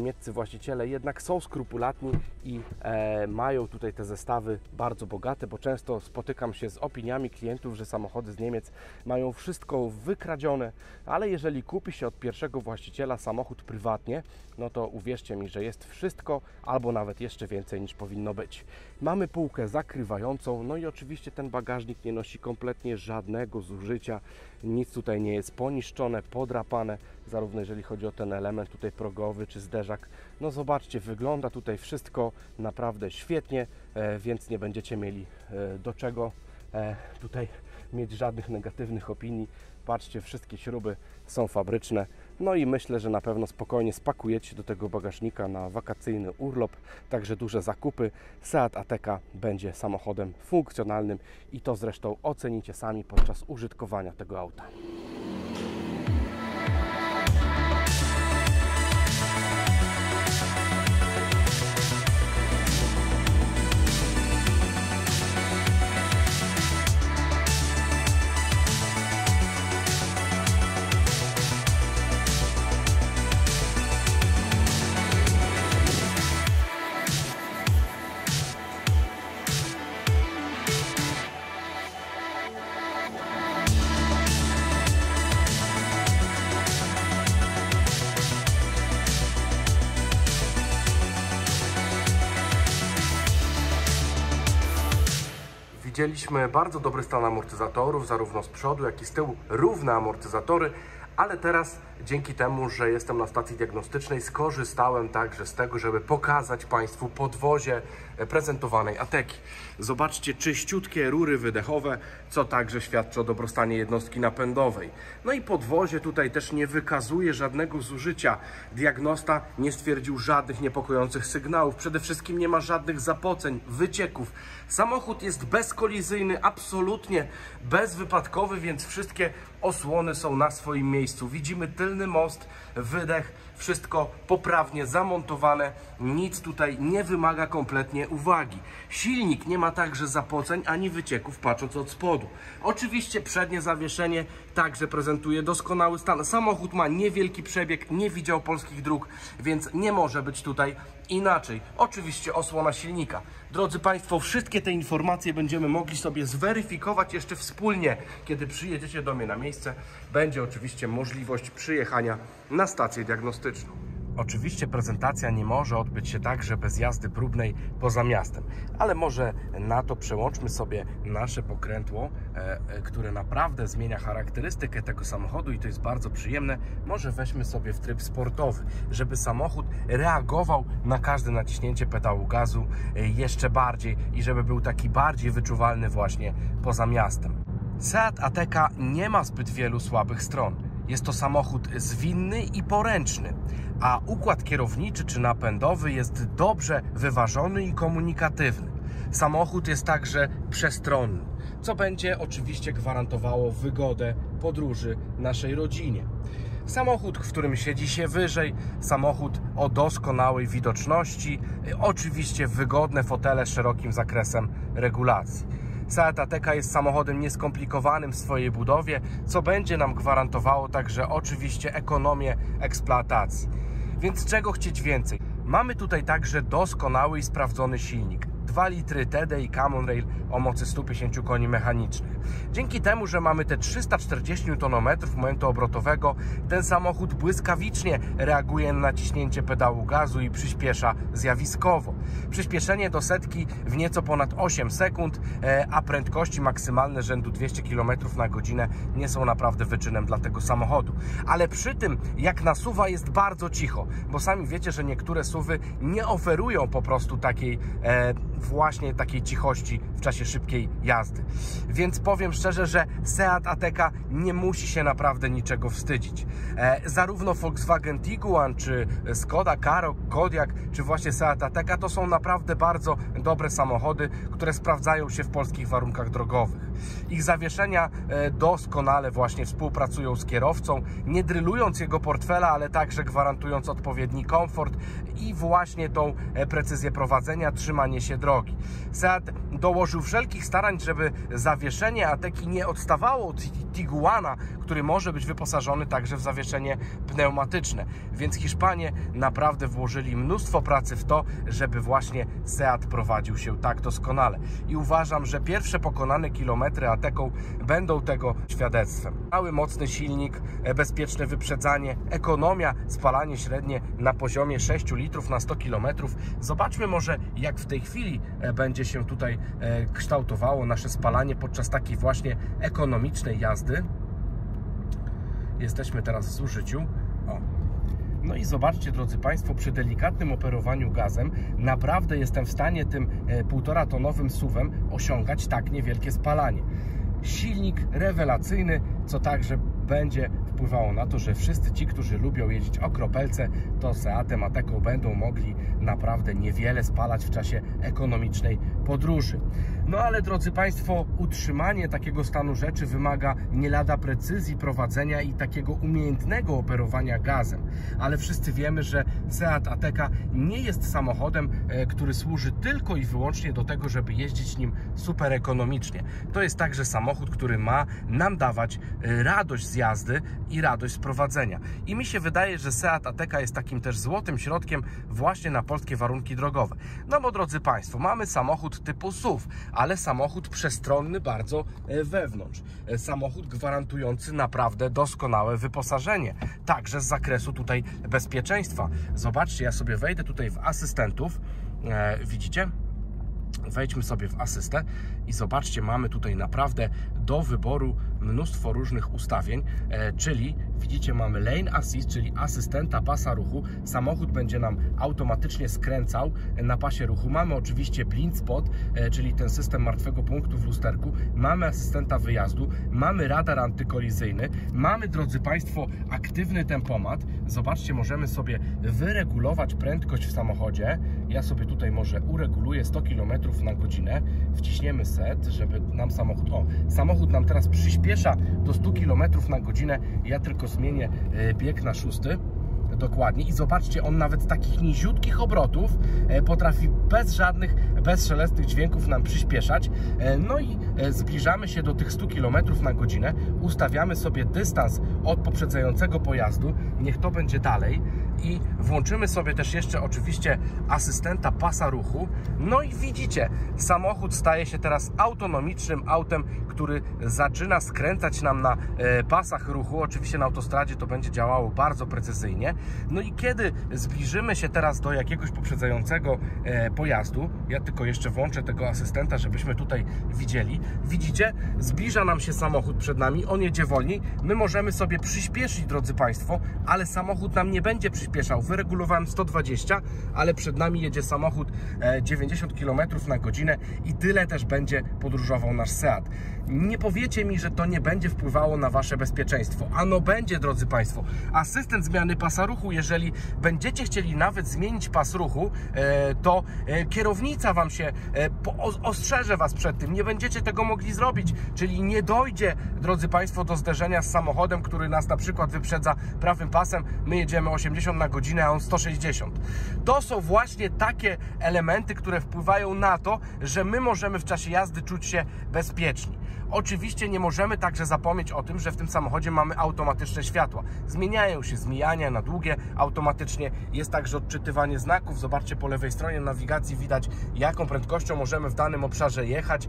właściciele jednak są skrupulatni i e, mają tutaj te zestawy bardzo bogate, bo często spotykam się z opiniami klientów, że samochody z Niemiec mają wszystko wykradzione, ale jeżeli kupi się od pierwszego właściciela samochód prywatnie, no to uwierzcie mi, że jest wszystko, albo nawet jeszcze więcej niż powinno być. Mamy półkę zakrywającą, no i oczywiście ten bagażnik nie nosi kompletnie żadnego zużycia, nic tutaj nie jest poniszczone, podrapane, zarówno jeżeli chodzi o ten element tutaj progowy czy zderzak. No zobaczcie, wygląda tutaj wszystko naprawdę świetnie, e, więc nie będziecie mieli e, do czego e, tutaj mieć żadnych negatywnych opinii. Patrzcie, wszystkie śruby są fabryczne. No i myślę, że na pewno spokojnie spakujecie do tego bagażnika na wakacyjny urlop. Także duże zakupy. Seat Ateca będzie samochodem funkcjonalnym i to zresztą ocenicie sami podczas użytkowania tego auta. Widzieliśmy bardzo dobry stan amortyzatorów, zarówno z przodu, jak i z tyłu, równe amortyzatory, ale teraz dzięki temu, że jestem na stacji diagnostycznej, skorzystałem także z tego, żeby pokazać Państwu podwozie prezentowanej Ateki. Zobaczcie, czyściutkie rury wydechowe, co także świadczy o dobrostanie jednostki napędowej. No i podwozie tutaj też nie wykazuje żadnego zużycia. Diagnosta nie stwierdził żadnych niepokojących sygnałów, przede wszystkim nie ma żadnych zapoceń, wycieków. Samochód jest bezkolizyjny, absolutnie bezwypadkowy, więc wszystkie osłony są na swoim miejscu. Widzimy tylny most, wydech, wszystko poprawnie zamontowane, nic tutaj nie wymaga kompletnie uwagi. Silnik nie ma także zapoceń ani wycieków, patrząc od spodu. Oczywiście przednie zawieszenie także prezentuje doskonały stan. Samochód ma niewielki przebieg, nie widział polskich dróg, więc nie może być tutaj inaczej. Oczywiście osłona silnika. Drodzy Państwo, wszystkie te informacje będziemy mogli sobie zweryfikować jeszcze wspólnie, kiedy przyjedziecie do mnie na miejsce. Będzie oczywiście możliwość przyjechania na stację diagnostyczną. Oczywiście prezentacja nie może odbyć się także bez jazdy próbnej poza miastem, ale może na to przełączmy sobie nasze pokrętło, e, które naprawdę zmienia charakterystykę tego samochodu i to jest bardzo przyjemne. Może weźmy sobie w tryb sportowy, żeby samochód reagował na każde naciśnięcie pedału gazu e, jeszcze bardziej i żeby był taki bardziej wyczuwalny właśnie poza miastem. Seat Ateca nie ma zbyt wielu słabych stron. Jest to samochód zwinny i poręczny, a układ kierowniczy czy napędowy jest dobrze wyważony i komunikatywny. Samochód jest także przestronny, co będzie oczywiście gwarantowało wygodę podróży naszej rodzinie. Samochód, w którym siedzi się wyżej, samochód o doskonałej widoczności, oczywiście wygodne fotele z szerokim zakresem regulacji. Seat Ateca jest samochodem nieskomplikowanym w swojej budowie, co będzie nam gwarantowało także oczywiście ekonomię eksploatacji. Więc czego chcieć więcej? Mamy tutaj także doskonały i sprawdzony silnik. dwa litry T D I Common Rail o mocy stu pięćdziesięciu koni mechanicznych. Dzięki temu, że mamy te trzysta czterdzieści niutonometrów momentu obrotowego, ten samochód błyskawicznie reaguje na naciśnięcie pedału gazu i przyspiesza zjawiskowo. Przyspieszenie do setki w nieco ponad osiem sekund, a prędkości maksymalne rzędu dwieście kilometrów na godzinę nie są naprawdę wyczynem dla tego samochodu. Ale przy tym, jak na suwa, jest bardzo cicho, bo sami wiecie, że niektóre suwy nie oferują po prostu takiej e, właśnie takiej cichości w czasie szybkiej jazdy. Więc powiem szczerze, że Seat Ateca nie musi się naprawdę niczego wstydzić. E, zarówno Volkswagen Tiguan, czy Skoda Karoq, Kodiaq, czy właśnie Seat Ateca to są naprawdę bardzo dobre samochody, które sprawdzają się w polskich warunkach drogowych. Ich zawieszenia doskonale właśnie współpracują z kierowcą, nie drylując jego portfela, ale także gwarantując odpowiedni komfort i właśnie tą precyzję prowadzenia, trzymanie się drogi. Seat dołożył wszelkich starań, żeby zawieszenie Ateki nie odstawało od Tiguana, który może być wyposażony także w zawieszenie pneumatyczne. Więc Hiszpanie naprawdę włożyli mnóstwo pracy w to, żeby właśnie Seat prowadził się tak doskonale. I uważam, że pierwsze pokonane kilometry Ateką będą tego świadectwem. Mały, mocny silnik, bezpieczne wyprzedzanie, ekonomia, spalanie średnie na poziomie sześć litrów na sto kilometrów. Zobaczmy może, jak w tej chwili będzie się tutaj kształtowało nasze spalanie podczas takiej właśnie ekonomicznej jazdy. Jesteśmy teraz w zużyciu. O. No i zobaczcie, drodzy Państwo, przy delikatnym operowaniu gazem naprawdę jestem w stanie tym półtora tonowym suwem osiągać tak niewielkie spalanie. Silnik rewelacyjny, co także będzie wpływało na to, że wszyscy ci, którzy lubią jeździć o kropelce, to Seatem Ateką będą mogli naprawdę niewiele spalać w czasie ekonomicznej podróży. No ale, drodzy Państwo, utrzymanie takiego stanu rzeczy wymaga nie lada precyzji prowadzenia i takiego umiejętnego operowania gazem. Ale wszyscy wiemy, że Seat Ateka nie jest samochodem, który służy tylko i wyłącznie do tego, żeby jeździć nim super ekonomicznie. To jest także samochód, który ma nam dawać radość z jazdy i radość z prowadzenia. I mi się wydaje, że Seat Ateka jest takim też złotym środkiem właśnie na polskie warunki drogowe. No bo, drodzy Państwo, mamy samochód typu S U V, ale samochód przestronny bardzo wewnątrz. Samochód gwarantujący naprawdę doskonałe wyposażenie, także z zakresu tutaj bezpieczeństwa. Zobaczcie, ja sobie wejdę tutaj w asystentów, e, widzicie? Wejdźmy sobie w asystę i zobaczcie, mamy tutaj naprawdę do wyboru mnóstwo różnych ustawień, e, czyli widzicie, mamy Lane Assist, czyli asystenta pasa ruchu. Samochód będzie nam automatycznie skręcał na pasie ruchu. Mamy oczywiście blind spot, e, czyli ten system martwego punktu w lusterku. Mamy asystenta wyjazdu, mamy radar antykolizyjny, mamy, drodzy Państwo, aktywny tempomat. Zobaczcie, możemy sobie wyregulować prędkość w samochodzie. Ja sobie tutaj może ureguluję sto kilometrów na godzinę. Wciśniemy set, żeby nam samochód... O, samochód nam teraz przyspiesza do stu kilometrów na godzinę. Ja tylko zmienię bieg na szósty. Dokładnie. I zobaczcie, on nawet z takich niziutkich obrotów potrafi bez żadnych, bezszelestnych dźwięków nam przyspieszać. No i zbliżamy się do tych stu kilometrów na godzinę. Ustawiamy sobie dystans od poprzedzającego pojazdu. Niech to będzie dalej. I włączymy sobie też jeszcze oczywiście asystenta pasa ruchu. No i widzicie, samochód staje się teraz autonomicznym autem, który zaczyna skręcać nam na pasach ruchu. Oczywiście na autostradzie to będzie działało bardzo precyzyjnie. No i kiedy zbliżymy się teraz do jakiegoś poprzedzającego pojazdu, ja tylko jeszcze włączę tego asystenta, żebyśmy tutaj widzieli. Widzicie, zbliża nam się samochód przed nami, on jedzie wolniej. My możemy sobie przyspieszyć, drodzy Państwo, ale samochód nam nie będzie przyspieszał. Wyregulowałem sto dwadzieścia, ale przed nami jedzie samochód dziewięćdziesiąt kilometrów na godzinę i tyle też będzie podróżował nasz Seat. Nie powiecie mi, że to nie będzie wpływało na Wasze bezpieczeństwo. Ano będzie, drodzy Państwo. Asystent zmiany pasa ruchu, jeżeli będziecie chcieli nawet zmienić pas ruchu, to kierownica Wam się ostrzeże Was przed tym. Nie będziecie tego mogli zrobić, czyli nie dojdzie, drodzy Państwo, do zderzenia z samochodem, który nas na przykład wyprzedza prawym pasem. My jedziemy osiemdziesiąt na godzinę, a on sto sześćdziesiąt. To są właśnie takie elementy, które wpływają na to, że my możemy w czasie jazdy czuć się bezpieczni. Oczywiście nie możemy także zapomnieć o tym, że w tym samochodzie mamy automatyczne światła. Zmieniają się z mijania na długie automatycznie. Jest także odczytywanie znaków. Zobaczcie, po lewej stronie nawigacji widać, jaką prędkością możemy w danym obszarze jechać.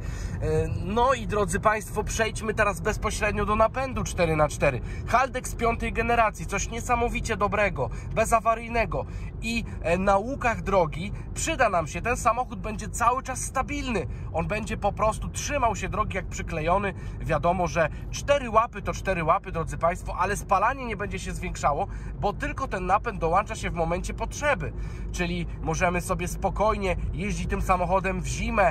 No i, drodzy Państwo, przejdźmy teraz bezpośrednio do napędu cztery na cztery. Haldex piątej generacji, coś niesamowicie dobrego, bezawaryjnego i na łukach drogi przyda nam się. Ten samochód będzie cały czas stabilny. On będzie po prostu trzymał się drogi jak przyklejony. Wiadomo, że cztery łapy to cztery łapy, drodzy Państwo, ale spalanie nie będzie się zwiększało, bo tylko ten napęd dołącza się w momencie potrzeby. Czyli możemy sobie spokojnie jeździć tym samochodem w zimę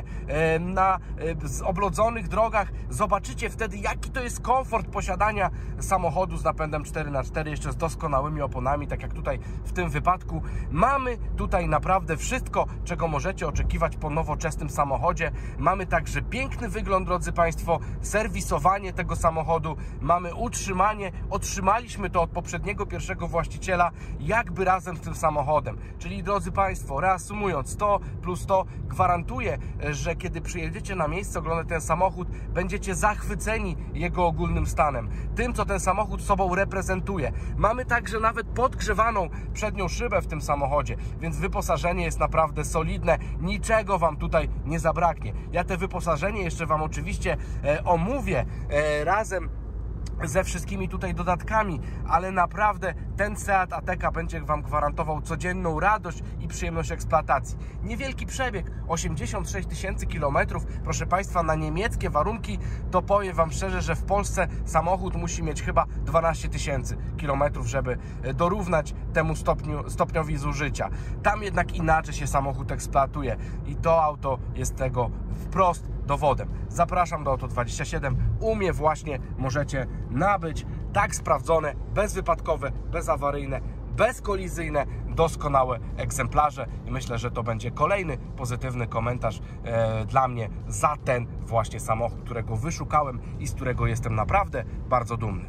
na oblodzonych drogach. Zobaczycie wtedy, jaki to jest komfort posiadania samochodu z napędem cztery na cztery, jeszcze z doskonałymi oponami, tak jak tutaj tutaj w tym wypadku. Mamy tutaj naprawdę wszystko, czego możecie oczekiwać po nowoczesnym samochodzie. Mamy także piękny wygląd, drodzy Państwo, serwisowanie tego samochodu, mamy utrzymanie, otrzymaliśmy to od poprzedniego pierwszego właściciela jakby razem z tym samochodem. Czyli, drodzy Państwo, reasumując, to plus to gwarantuje, że kiedy przyjedziecie na miejsce oglądać ten samochód, będziecie zachwyceni jego ogólnym stanem, tym, co ten samochód sobą reprezentuje. Mamy także nawet podgrzewaną przednią szybę w tym samochodzie, więc wyposażenie jest naprawdę solidne, niczego Wam tutaj nie zabraknie. Ja te wyposażenie jeszcze Wam oczywiście e, omówię e, razem ze wszystkimi tutaj dodatkami, ale naprawdę ten Seat Ateca będzie Wam gwarantował codzienną radość i przyjemność eksploatacji. Niewielki przebieg, osiemdziesiąt sześć tysięcy kilometrów, proszę Państwa, na niemieckie warunki to powiem Wam szczerze, że w Polsce samochód musi mieć chyba dwanaście tysięcy kilometrów, żeby dorównać temu stopniu, stopniowi zużycia. Tam jednak inaczej się samochód eksploatuje i to auto jest tego wprost dowodem. Zapraszam do Auto dwadzieścia siedem. U mnie właśnie możecie nabyć tak sprawdzone, bezwypadkowe, bezawaryjne, bezkolizyjne, doskonałe egzemplarze i myślę, że to będzie kolejny pozytywny komentarz e, dla mnie za ten właśnie samochód, którego wyszukałem i z którego jestem naprawdę bardzo dumny.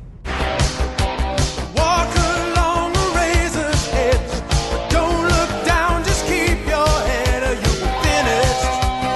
Walk along the razor's edge, but don't look down, just keep your head or you'll finish.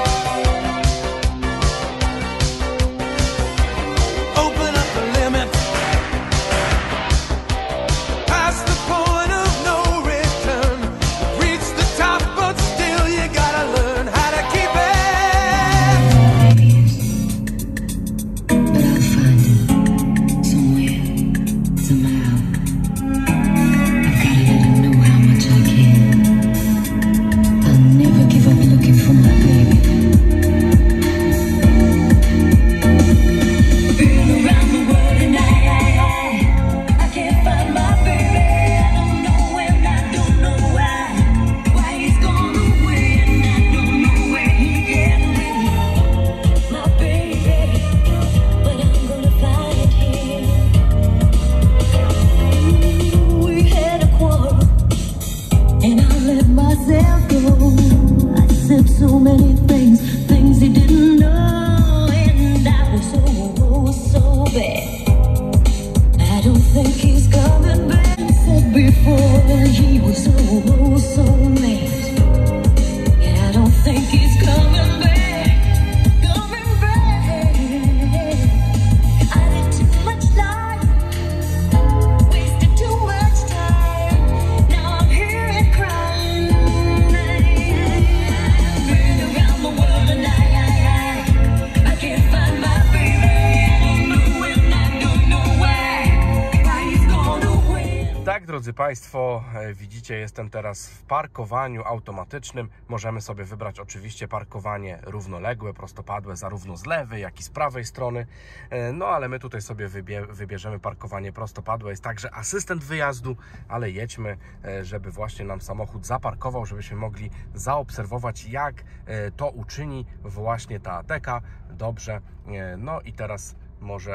Drodzy Państwo, widzicie, jestem teraz w parkowaniu automatycznym. Możemy sobie wybrać oczywiście parkowanie równoległe, prostopadłe, zarówno z lewej, jak i z prawej strony. No ale my tutaj sobie wybierzemy parkowanie prostopadłe. Jest także asystent wyjazdu, ale jedźmy, żeby właśnie nam samochód zaparkował, żebyśmy mogli zaobserwować, jak to uczyni właśnie ta Ateca. Dobrze, no i teraz może...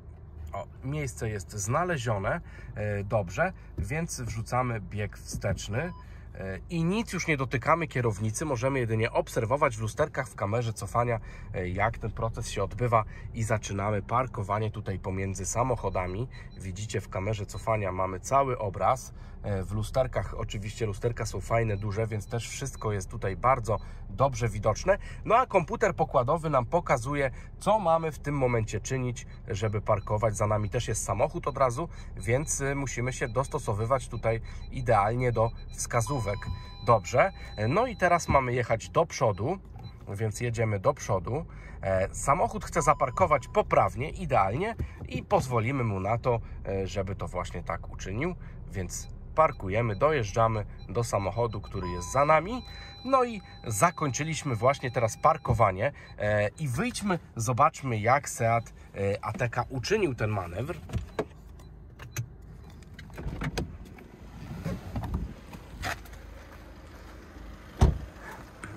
O, miejsce jest znalezione, e, dobrze, więc wrzucamy bieg wsteczny e, i nic już nie dotykamy kierownicy, możemy jedynie obserwować w lusterkach w kamerze cofania, e, jak ten proces się odbywa i zaczynamy parkowanie tutaj pomiędzy samochodami. Widzicie, w kamerze cofania mamy cały obraz, e, w lusterkach oczywiście lusterka są fajne, duże, więc też wszystko jest tutaj bardzo dobrze widoczne. No a komputer pokładowy nam pokazuje, co mamy w tym momencie czynić, żeby parkować. Za nami też jest samochód od razu, więc musimy się dostosowywać tutaj idealnie do wskazówek. Dobrze, no i teraz mamy jechać do przodu, więc jedziemy do przodu. Samochód chce zaparkować poprawnie, idealnie i pozwolimy mu na to, żeby to właśnie tak uczynił, więc parkujemy, dojeżdżamy do samochodu, który jest za nami. No i zakończyliśmy właśnie teraz parkowanie e, i wyjdźmy, zobaczmy, jak Seat e, Ateca uczynił ten manewr.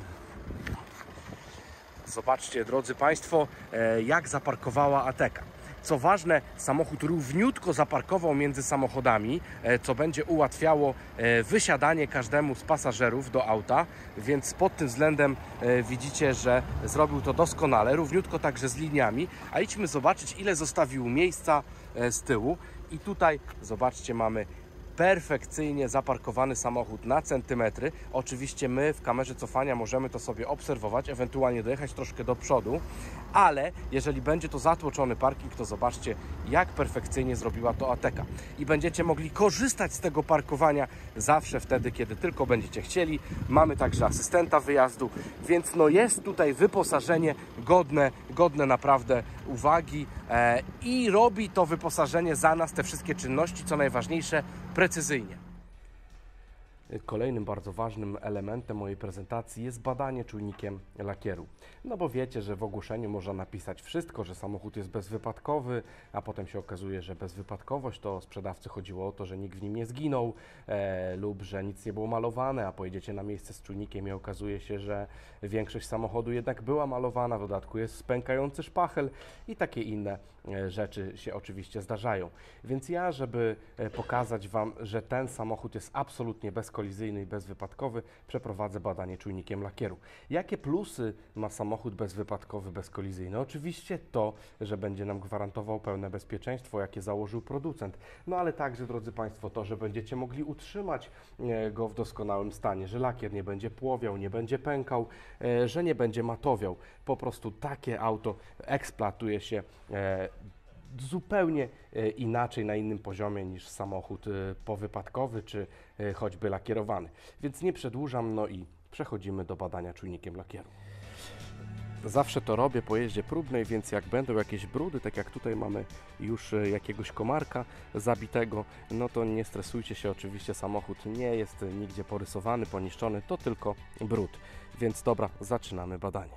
Zobaczcie, drodzy Państwo, e, jak zaparkowała Ateca. Co ważne, samochód równiutko zaparkował między samochodami, co będzie ułatwiało wysiadanie każdemu z pasażerów do auta, więc pod tym względem widzicie, że zrobił to doskonale, równiutko także z liniami. A idźmy zobaczyć, ile zostawił miejsca z tyłu. I tutaj, zobaczcie, mamy perfekcyjnie zaparkowany samochód na centymetry. Oczywiście my w kamerze cofania możemy to sobie obserwować, ewentualnie dojechać troszkę do przodu, ale jeżeli będzie to zatłoczony parking, to zobaczcie, jak perfekcyjnie zrobiła to Ateka. I będziecie mogli korzystać z tego parkowania zawsze wtedy, kiedy tylko będziecie chcieli. Mamy także asystenta wyjazdu, więc no jest tutaj wyposażenie godne, godne naprawdę uwagi e, i robi to wyposażenie za nas te wszystkie czynności, co najważniejsze, precyzyjnie. Kolejnym bardzo ważnym elementem mojej prezentacji jest badanie czujnikiem lakieru. No bo wiecie, że w ogłoszeniu można napisać wszystko, że samochód jest bezwypadkowy, a potem się okazuje, że bezwypadkowość to sprzedawcy chodziło o to, że nikt w nim nie zginął e, lub że nic nie było malowane, a pojedziecie na miejsce z czujnikiem i okazuje się, że większość samochodu jednak była malowana, w dodatku jest pękający szpachel i takie inne e, rzeczy się oczywiście zdarzają. Więc ja, żeby e, pokazać Wam, że ten samochód jest absolutnie bezkolizyjny, kolizyjny i bezwypadkowy, przeprowadzę badanie czujnikiem lakieru. Jakie plusy ma samochód bezwypadkowy, bezkolizyjny? Oczywiście to, że będzie nam gwarantował pełne bezpieczeństwo, jakie założył producent, no ale także, drodzy Państwo, to, że będziecie mogli utrzymać go w doskonałym stanie, że lakier nie będzie płowiał, nie będzie pękał, że nie będzie matowiał. Po prostu takie auto eksploatuje się zupełnie inaczej, na innym poziomie niż samochód powypadkowy czy choćby lakierowany. Więc nie przedłużam, no i przechodzimy do badania czujnikiem lakieru. Zawsze to robię po jeździe próbnej, więc jak będą jakieś brudy, tak jak tutaj mamy już jakiegoś komarka zabitego, no to nie stresujcie się, oczywiście samochód nie jest nigdzie porysowany, poniszczony, to tylko brud. Więc dobra, zaczynamy badanie.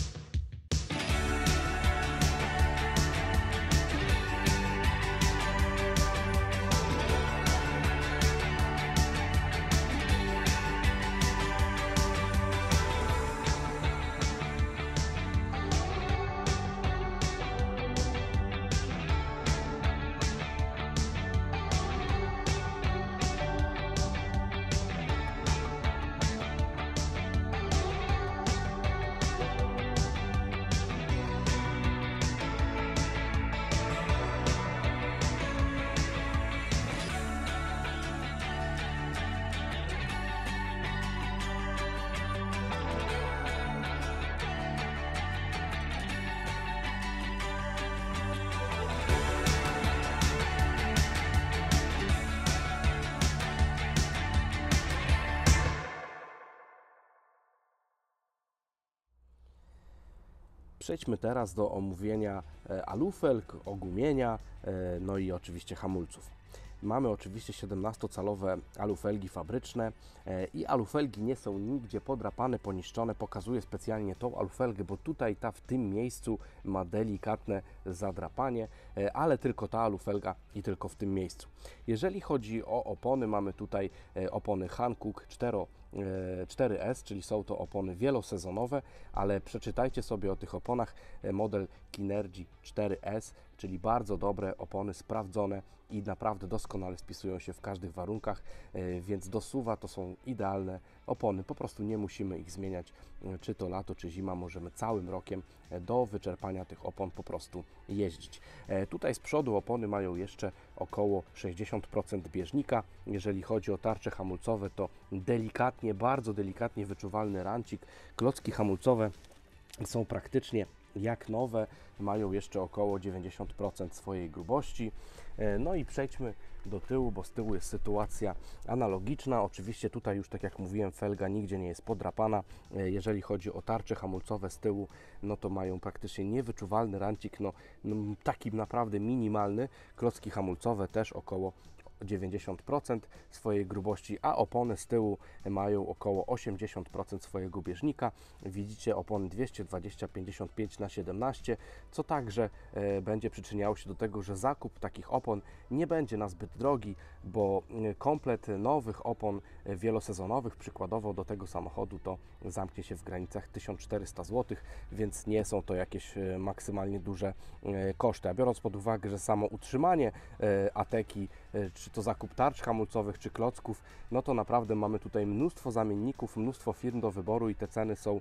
Przejdźmy teraz do omówienia alufelg, ogumienia, no i oczywiście hamulców. Mamy oczywiście siedemnastocalowe alufelgi fabryczne i alufelgi nie są nigdzie podrapane, poniszczone. Pokazuję specjalnie tą alufelgę, bo tutaj ta w tym miejscu ma delikatne zadrapanie, ale tylko ta alufelga i tylko w tym miejscu. Jeżeli chodzi o opony, mamy tutaj opony Hankook cztery S, czyli są to opony wielosezonowe, ale przeczytajcie sobie o tych oponach. Model Kinergy cztery S, czyli bardzo dobre opony, sprawdzone i naprawdę doskonale spisują się w każdych warunkach, więc do suwa to są idealne opony. Po prostu nie musimy ich zmieniać, czy to lato, czy zima, możemy całym rokiem do wyczerpania tych opon po prostu jeździć. Tutaj z przodu opony mają jeszcze około sześćdziesiąt procent bieżnika. Jeżeli chodzi o tarcze hamulcowe, to delikatnie, bardzo delikatnie wyczuwalny rancik. Klocki hamulcowe są praktycznie jak nowe, mają jeszcze około dziewięćdziesiąt procent swojej grubości. No i przejdźmy do tyłu, bo z tyłu jest sytuacja analogiczna. Oczywiście tutaj już, tak jak mówiłem, felga nigdzie nie jest podrapana. Jeżeli chodzi o tarcze hamulcowe z tyłu, no to mają praktycznie niewyczuwalny rancik, no, no taki naprawdę minimalny. Klocki hamulcowe też około dziewięćdziesiąt procent swojej grubości, a opony z tyłu mają około osiemdziesiąt procent swojego bieżnika. Widzicie opony dwieście dwadzieścia pięćdziesiąt pięć na siedemnaście, co także e, będzie przyczyniało się do tego, że zakup takich opon nie będzie na zbyt drogi, bo komplet nowych opon wielosezonowych, przykładowo do tego samochodu, to zamknie się w granicach tysiąc czterysta złotych, więc nie są to jakieś maksymalnie duże koszty. A biorąc pod uwagę, że samo utrzymanie Ateki, czy to zakup tarcz hamulcowych, czy klocków, no to naprawdę mamy tutaj mnóstwo zamienników, mnóstwo firm do wyboru i te ceny są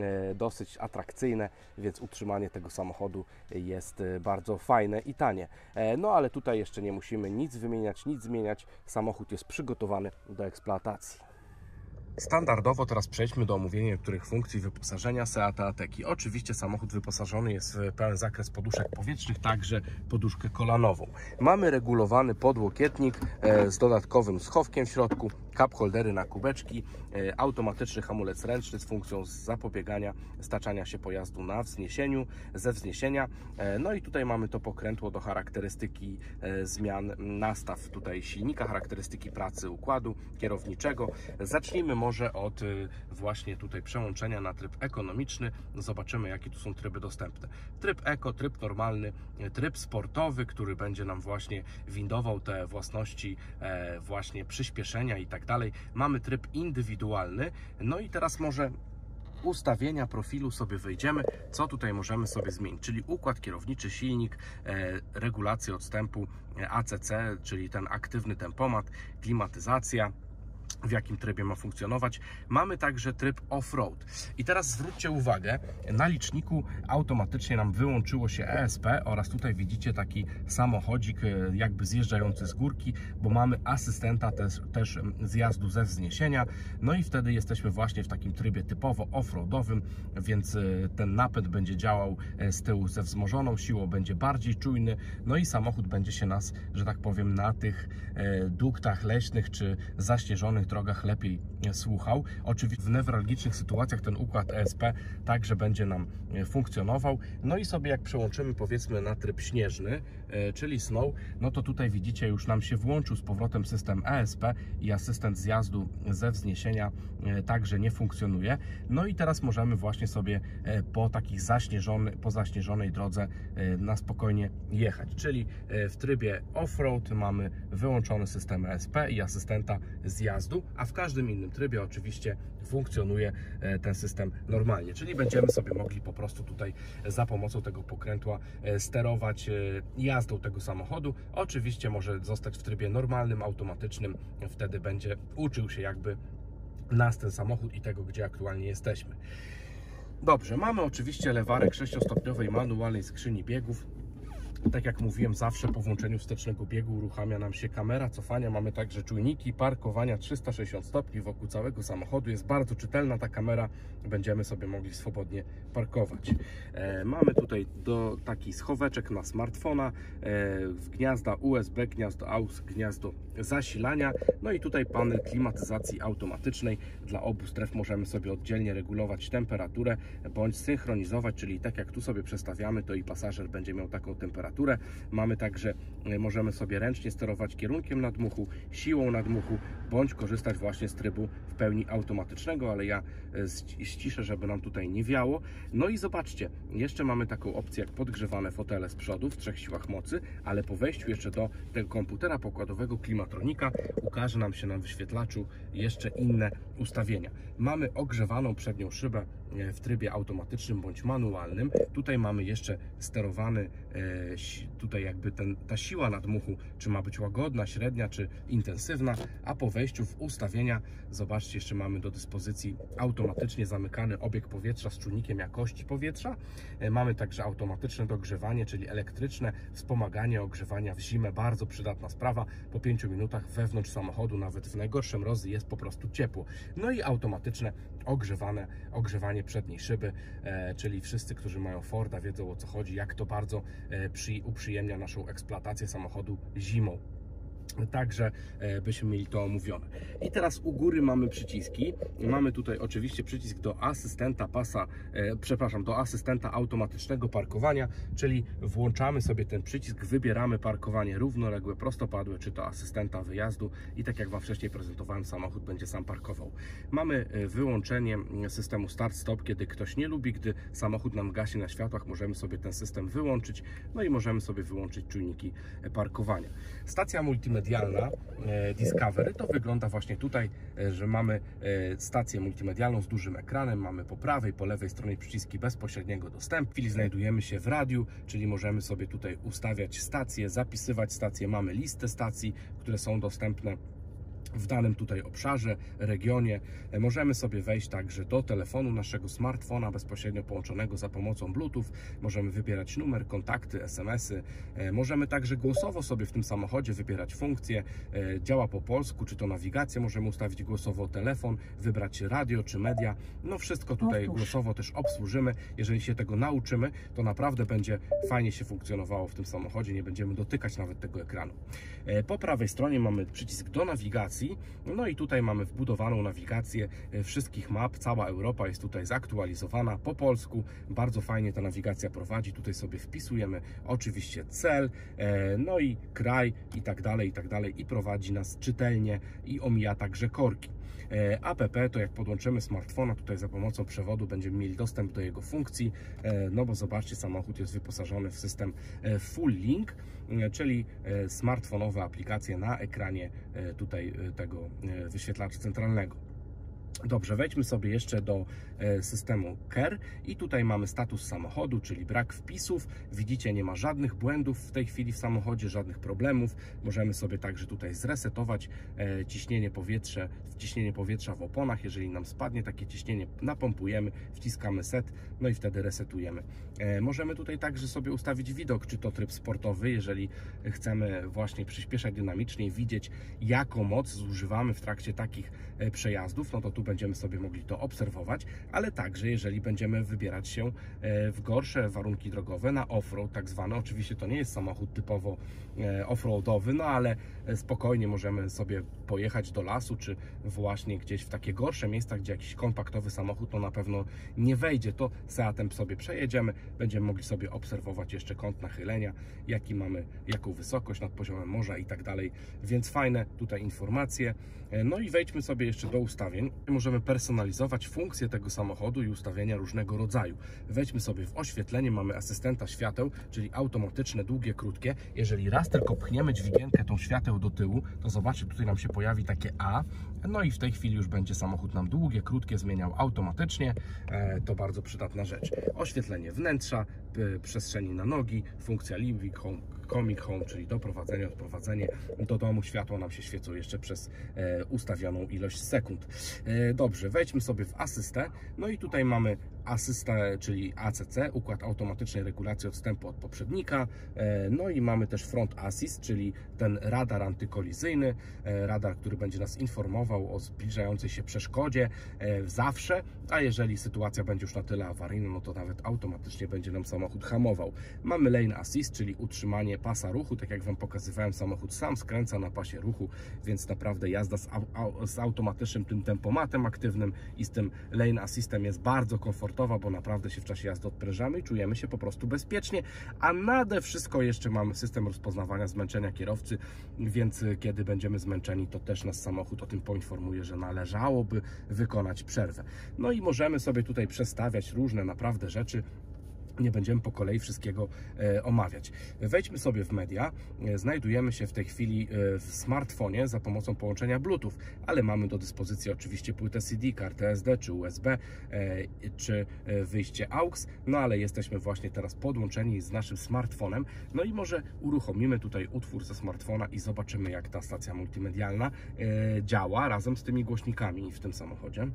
dosyć atrakcyjne, więc utrzymanie tego samochodu jest bardzo fajne i tanie. No ale tutaj jeszcze nie musimy nic wymieniać, nic zmieniać. Samochód jest przygotowany do eksploatacji. Standardowo teraz przejdźmy do omówienia niektórych funkcji wyposażenia Seata Ateki. Oczywiście samochód wyposażony jest w pełen zakres poduszek powietrznych, także poduszkę kolanową. Mamy regulowany podłokietnik z dodatkowym schowkiem w środku, cup holdery na kubeczki, automatyczny hamulec ręczny z funkcją zapobiegania staczania się pojazdu na wzniesieniu, ze wzniesienia. No i tutaj mamy to pokrętło do charakterystyki zmian nastaw tutaj silnika, charakterystyki pracy układu kierowniczego. Zacznijmy może od właśnie tutaj przełączenia na tryb ekonomiczny. Zobaczymy, jakie tu są tryby dostępne. Tryb eko, tryb normalny, tryb sportowy, który będzie nam właśnie windował te własności właśnie przyspieszenia i tak dalej. Mamy tryb indywidualny. No i teraz może ustawienia profilu sobie wejdziemy, co tutaj możemy sobie zmienić, czyli układ kierowniczy, silnik, e, regulację odstępu A C C, czyli ten aktywny tempomat, klimatyzacja, w jakim trybie ma funkcjonować. Mamy także tryb off-road. I teraz zwróćcie uwagę, na liczniku automatycznie nam wyłączyło się E S P oraz tutaj widzicie taki samochodzik jakby zjeżdżający z górki, bo mamy asystenta też, też zjazdu ze wzniesienia. No i wtedy jesteśmy właśnie w takim trybie typowo off-roadowym, więc ten napęd będzie działał z tyłu ze wzmożoną siłą, będzie bardziej czujny, no i samochód będzie się nas, że tak powiem, na tych duktach leśnych czy zaśnieżonych drogach lepiej słuchał. Oczywiście w newralgicznych sytuacjach ten układ E S P także będzie nam funkcjonował. No i sobie jak przełączymy powiedzmy na tryb śnieżny, czyli snow, no to tutaj widzicie, już nam się włączył z powrotem system E S P i asystent zjazdu ze wzniesienia także nie funkcjonuje. No i teraz możemy właśnie sobie po takiej zaśnieżonej, po zaśnieżonej drodze na spokojnie jechać, czyli w trybie off-road mamy wyłączony system E S P i asystenta zjazdu, a w każdym innym trybie oczywiście funkcjonuje ten system normalnie, czyli będziemy sobie mogli po prostu tutaj za pomocą tego pokrętła sterować jazdą tego samochodu. Oczywiście może zostać w trybie normalnym, automatycznym, wtedy będzie uczył się jakby nas ten samochód i tego, gdzie aktualnie jesteśmy. Dobrze, mamy oczywiście lewarek sześciostopniowej manualnej skrzyni biegów. Tak jak mówiłem, zawsze po włączeniu wstecznego biegu uruchamia nam się kamera cofania. Mamy także czujniki parkowania trzysta sześćdziesiąt stopni wokół całego samochodu. Jest bardzo czytelna ta kamera. Będziemy sobie mogli swobodnie parkować. E, mamy tutaj do, taki schoweczek na smartfona, e, gniazda U S B, gniazdo A U X, gniazdo zasilania. No i tutaj panel klimatyzacji automatycznej. Dla obu stref możemy sobie oddzielnie regulować temperaturę bądź synchronizować, czyli tak jak tu sobie przestawiamy, to i pasażer będzie miał taką temperaturę. Mamy także, możemy sobie ręcznie sterować kierunkiem nadmuchu, siłą nadmuchu, bądź korzystać właśnie z trybu w pełni automatycznego, ale ja ściszę, żeby nam tutaj nie wiało. No i zobaczcie, jeszcze mamy taką opcję jak podgrzewane fotele z przodu w trzech siłach mocy, ale po wejściu jeszcze do tego komputera pokładowego Klimatronika ukaże nam się na wyświetlaczu jeszcze inne ustawienia. Mamy ogrzewaną przednią szybę w trybie automatycznym bądź manualnym. Tutaj mamy jeszcze sterowany tutaj jakby ten, ta siła nadmuchu, czy ma być łagodna, średnia, czy intensywna, a po wejściu w ustawienia, zobaczcie, jeszcze mamy do dyspozycji automatycznie zamykany obieg powietrza z czujnikiem jakości powietrza. Mamy także automatyczne dogrzewanie, czyli elektryczne wspomaganie ogrzewania w zimę, bardzo przydatna sprawa. Po pięciu minutach wewnątrz samochodu, nawet w najgorszym mrozie, jest po prostu ciepło. No i automatyczne ogrzewane, ogrzewanie przedniej szyby, e, czyli wszyscy, którzy mają Forda, wiedzą, o co chodzi, jak to bardzo e, przy, uprzyjemnia naszą eksploatację samochodu zimą. Także byśmy mieli to omówione. I teraz u góry mamy przyciski. Mamy tutaj oczywiście przycisk do asystenta pasa, e, przepraszam, do asystenta automatycznego parkowania, czyli włączamy sobie ten przycisk, wybieramy parkowanie równoległe, prostopadłe, czy to asystenta wyjazdu i tak jak Wam wcześniej prezentowałem, samochód będzie sam parkował. Mamy wyłączenie systemu start-stop, kiedy ktoś nie lubi, gdy samochód nam gasi na światłach, możemy sobie ten system wyłączyć, no i możemy sobie wyłączyć czujniki parkowania. Stacja multimedialna Discovery to wygląda właśnie tutaj, że mamy stację multimedialną z dużym ekranem, mamy po prawej, po lewej stronie przyciski bezpośredniego dostępu. W chwili znajdujemy się w radiu, czyli możemy sobie tutaj ustawiać stacje, zapisywać stacje, mamy listę stacji, które są dostępne w danym tutaj obszarze, regionie. Możemy sobie wejść także do telefonu naszego smartfona bezpośrednio połączonego za pomocą Bluetooth. Możemy wybierać numer, kontakty, es em esy. Możemy także głosowo sobie w tym samochodzie wybierać funkcje. Działa po polsku, czy to nawigację możemy ustawić głosowo, telefon, wybrać radio czy media. No wszystko tutaj Otóż. głosowo też obsłużymy. Jeżeli się tego nauczymy, to naprawdę będzie fajnie się funkcjonowało w tym samochodzie. Nie będziemy dotykać nawet tego ekranu. Po prawej stronie mamy przycisk do nawigacji. No i tutaj mamy wbudowaną nawigację wszystkich map, cała Europa jest tutaj zaktualizowana po polsku, bardzo fajnie ta nawigacja prowadzi, tutaj sobie wpisujemy oczywiście cel, no i kraj i tak dalej, i tak dalej i prowadzi nas czytelnie i omija także korki. app to jak podłączymy smartfona tutaj za pomocą przewodu będziemy mieli dostęp do jego funkcji, no bo zobaczcie, samochód jest wyposażony w system Full Link, czyli smartfonowe aplikacje na ekranie tutaj tego wyświetlacza centralnego. Dobrze, wejdźmy sobie jeszcze do systemu K E R i tutaj mamy status samochodu, czyli brak wpisów. Widzicie, nie ma żadnych błędów w tej chwili w samochodzie, żadnych problemów. Możemy sobie także tutaj zresetować ciśnienie powietrza, ciśnienie powietrza w oponach. Jeżeli nam spadnie takie ciśnienie, napompujemy, wciskamy set, no i wtedy resetujemy. Możemy tutaj także sobie ustawić widok, czy to tryb sportowy, jeżeli chcemy właśnie przyspieszać dynamicznie, widzieć jaką moc zużywamy w trakcie takich przejazdów, no to tu będziemy sobie mogli to obserwować, ale także jeżeli będziemy wybierać się w gorsze warunki drogowe na off-road tak zwany, oczywiście to nie jest samochód typowo off-roadowy, no ale spokojnie możemy sobie pojechać do lasu, czy właśnie gdzieś w takie gorsze miejsca, gdzie jakiś kompaktowy samochód no na pewno nie wejdzie, to Seatem sobie przejedziemy, będziemy mogli sobie obserwować jeszcze kąt nachylenia, jaki mamy, jaką wysokość nad poziomem morza i tak dalej, więc fajne tutaj informacje. No i wejdźmy sobie jeszcze do ustawień. Możemy personalizować funkcje tego samochodu i ustawienia różnego rodzaju. Wejdźmy sobie w oświetlenie, mamy asystenta świateł, czyli automatyczne, długie, krótkie. Jeżeli raz tylko pchniemy dźwigienkę tą świateł do tyłu, to zobaczcie, tutaj nam się pojawi takie A, no i w tej chwili już będzie samochód nam długie, krótkie zmieniał automatycznie. E, to bardzo przydatna rzecz. Oświetlenie wnętrza, przestrzeni na nogi, funkcja Living Home, Comic Home, czyli doprowadzenie, odprowadzenie do domu. Światło nam się świecą jeszcze przez e, ustawioną ilość sekund. E, dobrze, wejdźmy sobie w asystę. No i tutaj mamy asystę, czyli A C C, układ automatycznej regulacji odstępu od poprzednika. E, no i mamy też front assist, czyli ten radar antykolizyjny, e, radar, który będzie nas informował o zbliżającej się przeszkodzie e, zawsze, a jeżeli sytuacja będzie już na tyle awaryjna, no to nawet automatycznie będzie nam samochód hamował. Mamy lane assist, czyli utrzymanie pasa ruchu, tak jak Wam pokazywałem, samochód sam skręca na pasie ruchu, więc naprawdę jazda z, au, z automatycznym tym tempomatem aktywnym i z tym lane assistem jest bardzo komfortowa, bo naprawdę się w czasie jazdy odprężamy i czujemy się po prostu bezpiecznie, a nade wszystko jeszcze mamy system rozpoznawania zmęczenia kierowcy, więc kiedy będziemy zmęczeni, to też nas samochód o tym poinformuje, że należałoby wykonać przerwę. No i możemy sobie tutaj przestawiać różne naprawdę rzeczy. Nie będziemy po kolei wszystkiego e, omawiać. Wejdźmy sobie w media. E, znajdujemy się w tej chwili e, w smartfonie za pomocą połączenia Bluetooth, ale mamy do dyspozycji oczywiście płytę C D, kartę S D czy U S B, e, czy e, wyjście A U X, no ale jesteśmy właśnie teraz podłączeni z naszym smartfonem. No i może uruchomimy tutaj utwór ze smartfona i zobaczymy, jak ta stacja multimedialna e, działa razem z tymi głośnikami w tym samochodzie.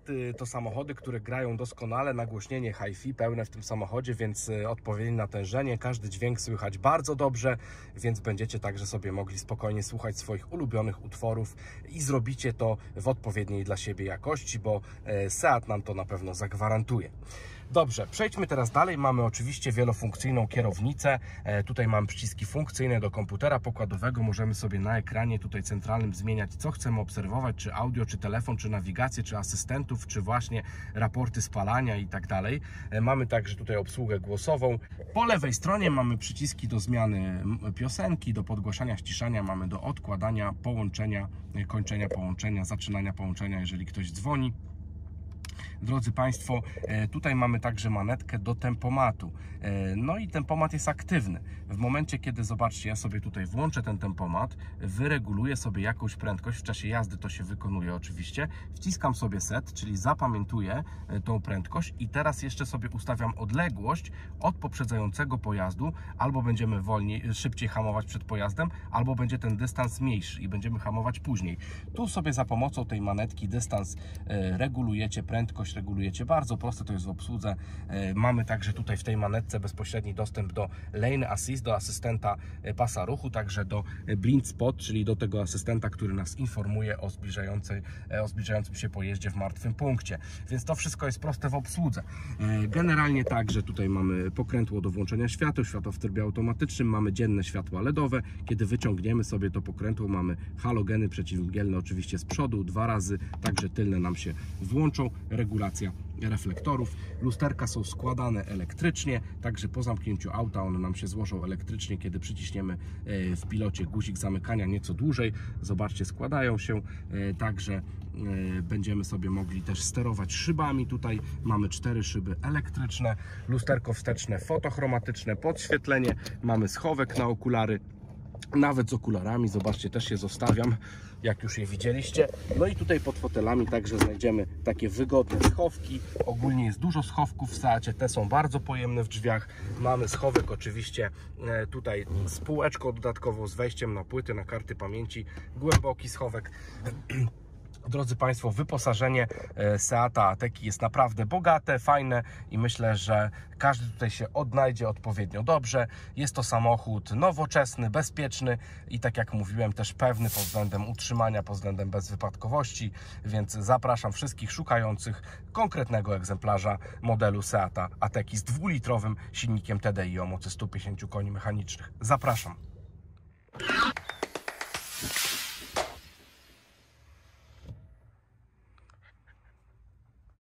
Seaty to samochody, które grają doskonale, nagłośnienie hi-fi pełne w tym samochodzie, więc odpowiednie natężenie, każdy dźwięk słychać bardzo dobrze, więc będziecie także sobie mogli spokojnie słuchać swoich ulubionych utworów i zrobicie to w odpowiedniej dla siebie jakości, bo Seat nam to na pewno zagwarantuje. Dobrze, przejdźmy teraz dalej. Mamy oczywiście wielofunkcyjną kierownicę. E, tutaj mamy przyciski funkcyjne do komputera pokładowego. Możemy sobie na ekranie tutaj centralnym zmieniać, co chcemy obserwować, czy audio, czy telefon, czy nawigację, czy asystentów, czy właśnie raporty spalania i tak dalej. E, mamy także tutaj obsługę głosową. Po lewej stronie mamy przyciski do zmiany piosenki, do podgłaszania, ściszania, mamy do odkładania, połączenia, kończenia połączenia, zaczynania połączenia, jeżeli ktoś dzwoni. Drodzy Państwo, tutaj mamy także manetkę do tempomatu. No i tempomat jest aktywny. W momencie, kiedy, zobaczcie, ja sobie tutaj włączę ten tempomat, wyreguluję sobie jakąś prędkość, w czasie jazdy to się wykonuje oczywiście, wciskam sobie set, czyli zapamiętuję tą prędkość i teraz jeszcze sobie ustawiam odległość od poprzedzającego pojazdu, albo będziemy wolniej, szybciej hamować przed pojazdem, albo będzie ten dystans mniejszy i będziemy hamować później. Tu sobie za pomocą tej manetki dystans regulujecie, prędkość regulujecie, bardzo proste to jest w obsłudze. Mamy także tutaj w tej manetce bezpośredni dostęp do Lane Assist, do asystenta pasa ruchu, także do blind spot, czyli do tego asystenta, który nas informuje o, zbliżającej, o zbliżającym się pojeździe w martwym punkcie, więc to wszystko jest proste w obsłudze. Generalnie także tutaj mamy pokrętło do włączenia świateł, światła w trybie automatycznym, mamy dzienne światła LEDowe, kiedy wyciągniemy sobie to pokrętło, mamy halogeny przeciwmgielne oczywiście z przodu, dwa razy, także tylne nam się włączą, regulacja reflektorów, lusterka są składane elektrycznie, także po zamknięciu auta one nam się złożą elektrycznie, kiedy przyciśniemy w pilocie guzik zamykania nieco dłużej, zobaczcie, składają się, także będziemy sobie mogli też sterować szybami. Tutaj mamy cztery szyby elektryczne, lusterko wsteczne fotochromatyczne, podświetlenie, mamy schowek na okulary, nawet z okularami, zobaczcie, też je zostawiam, jak już je widzieliście. No i tutaj pod fotelami także znajdziemy takie wygodne schowki. Ogólnie jest dużo schowków w Seacie, te są bardzo pojemne w drzwiach. Mamy schowek oczywiście tutaj z półeczką dodatkową, z wejściem na płyty, na karty pamięci, głęboki schowek. Drodzy Państwo, wyposażenie Seata Ateki jest naprawdę bogate, fajne i myślę, że każdy tutaj się odnajdzie odpowiednio dobrze. Jest to samochód nowoczesny, bezpieczny i tak jak mówiłem też pewny pod względem utrzymania, pod względem bezwypadkowości, więc zapraszam wszystkich szukających konkretnego egzemplarza modelu Seata Ateki z dwulitrowym silnikiem T D I o mocy stu pięćdziesięciu koni mechanicznych. Zapraszam.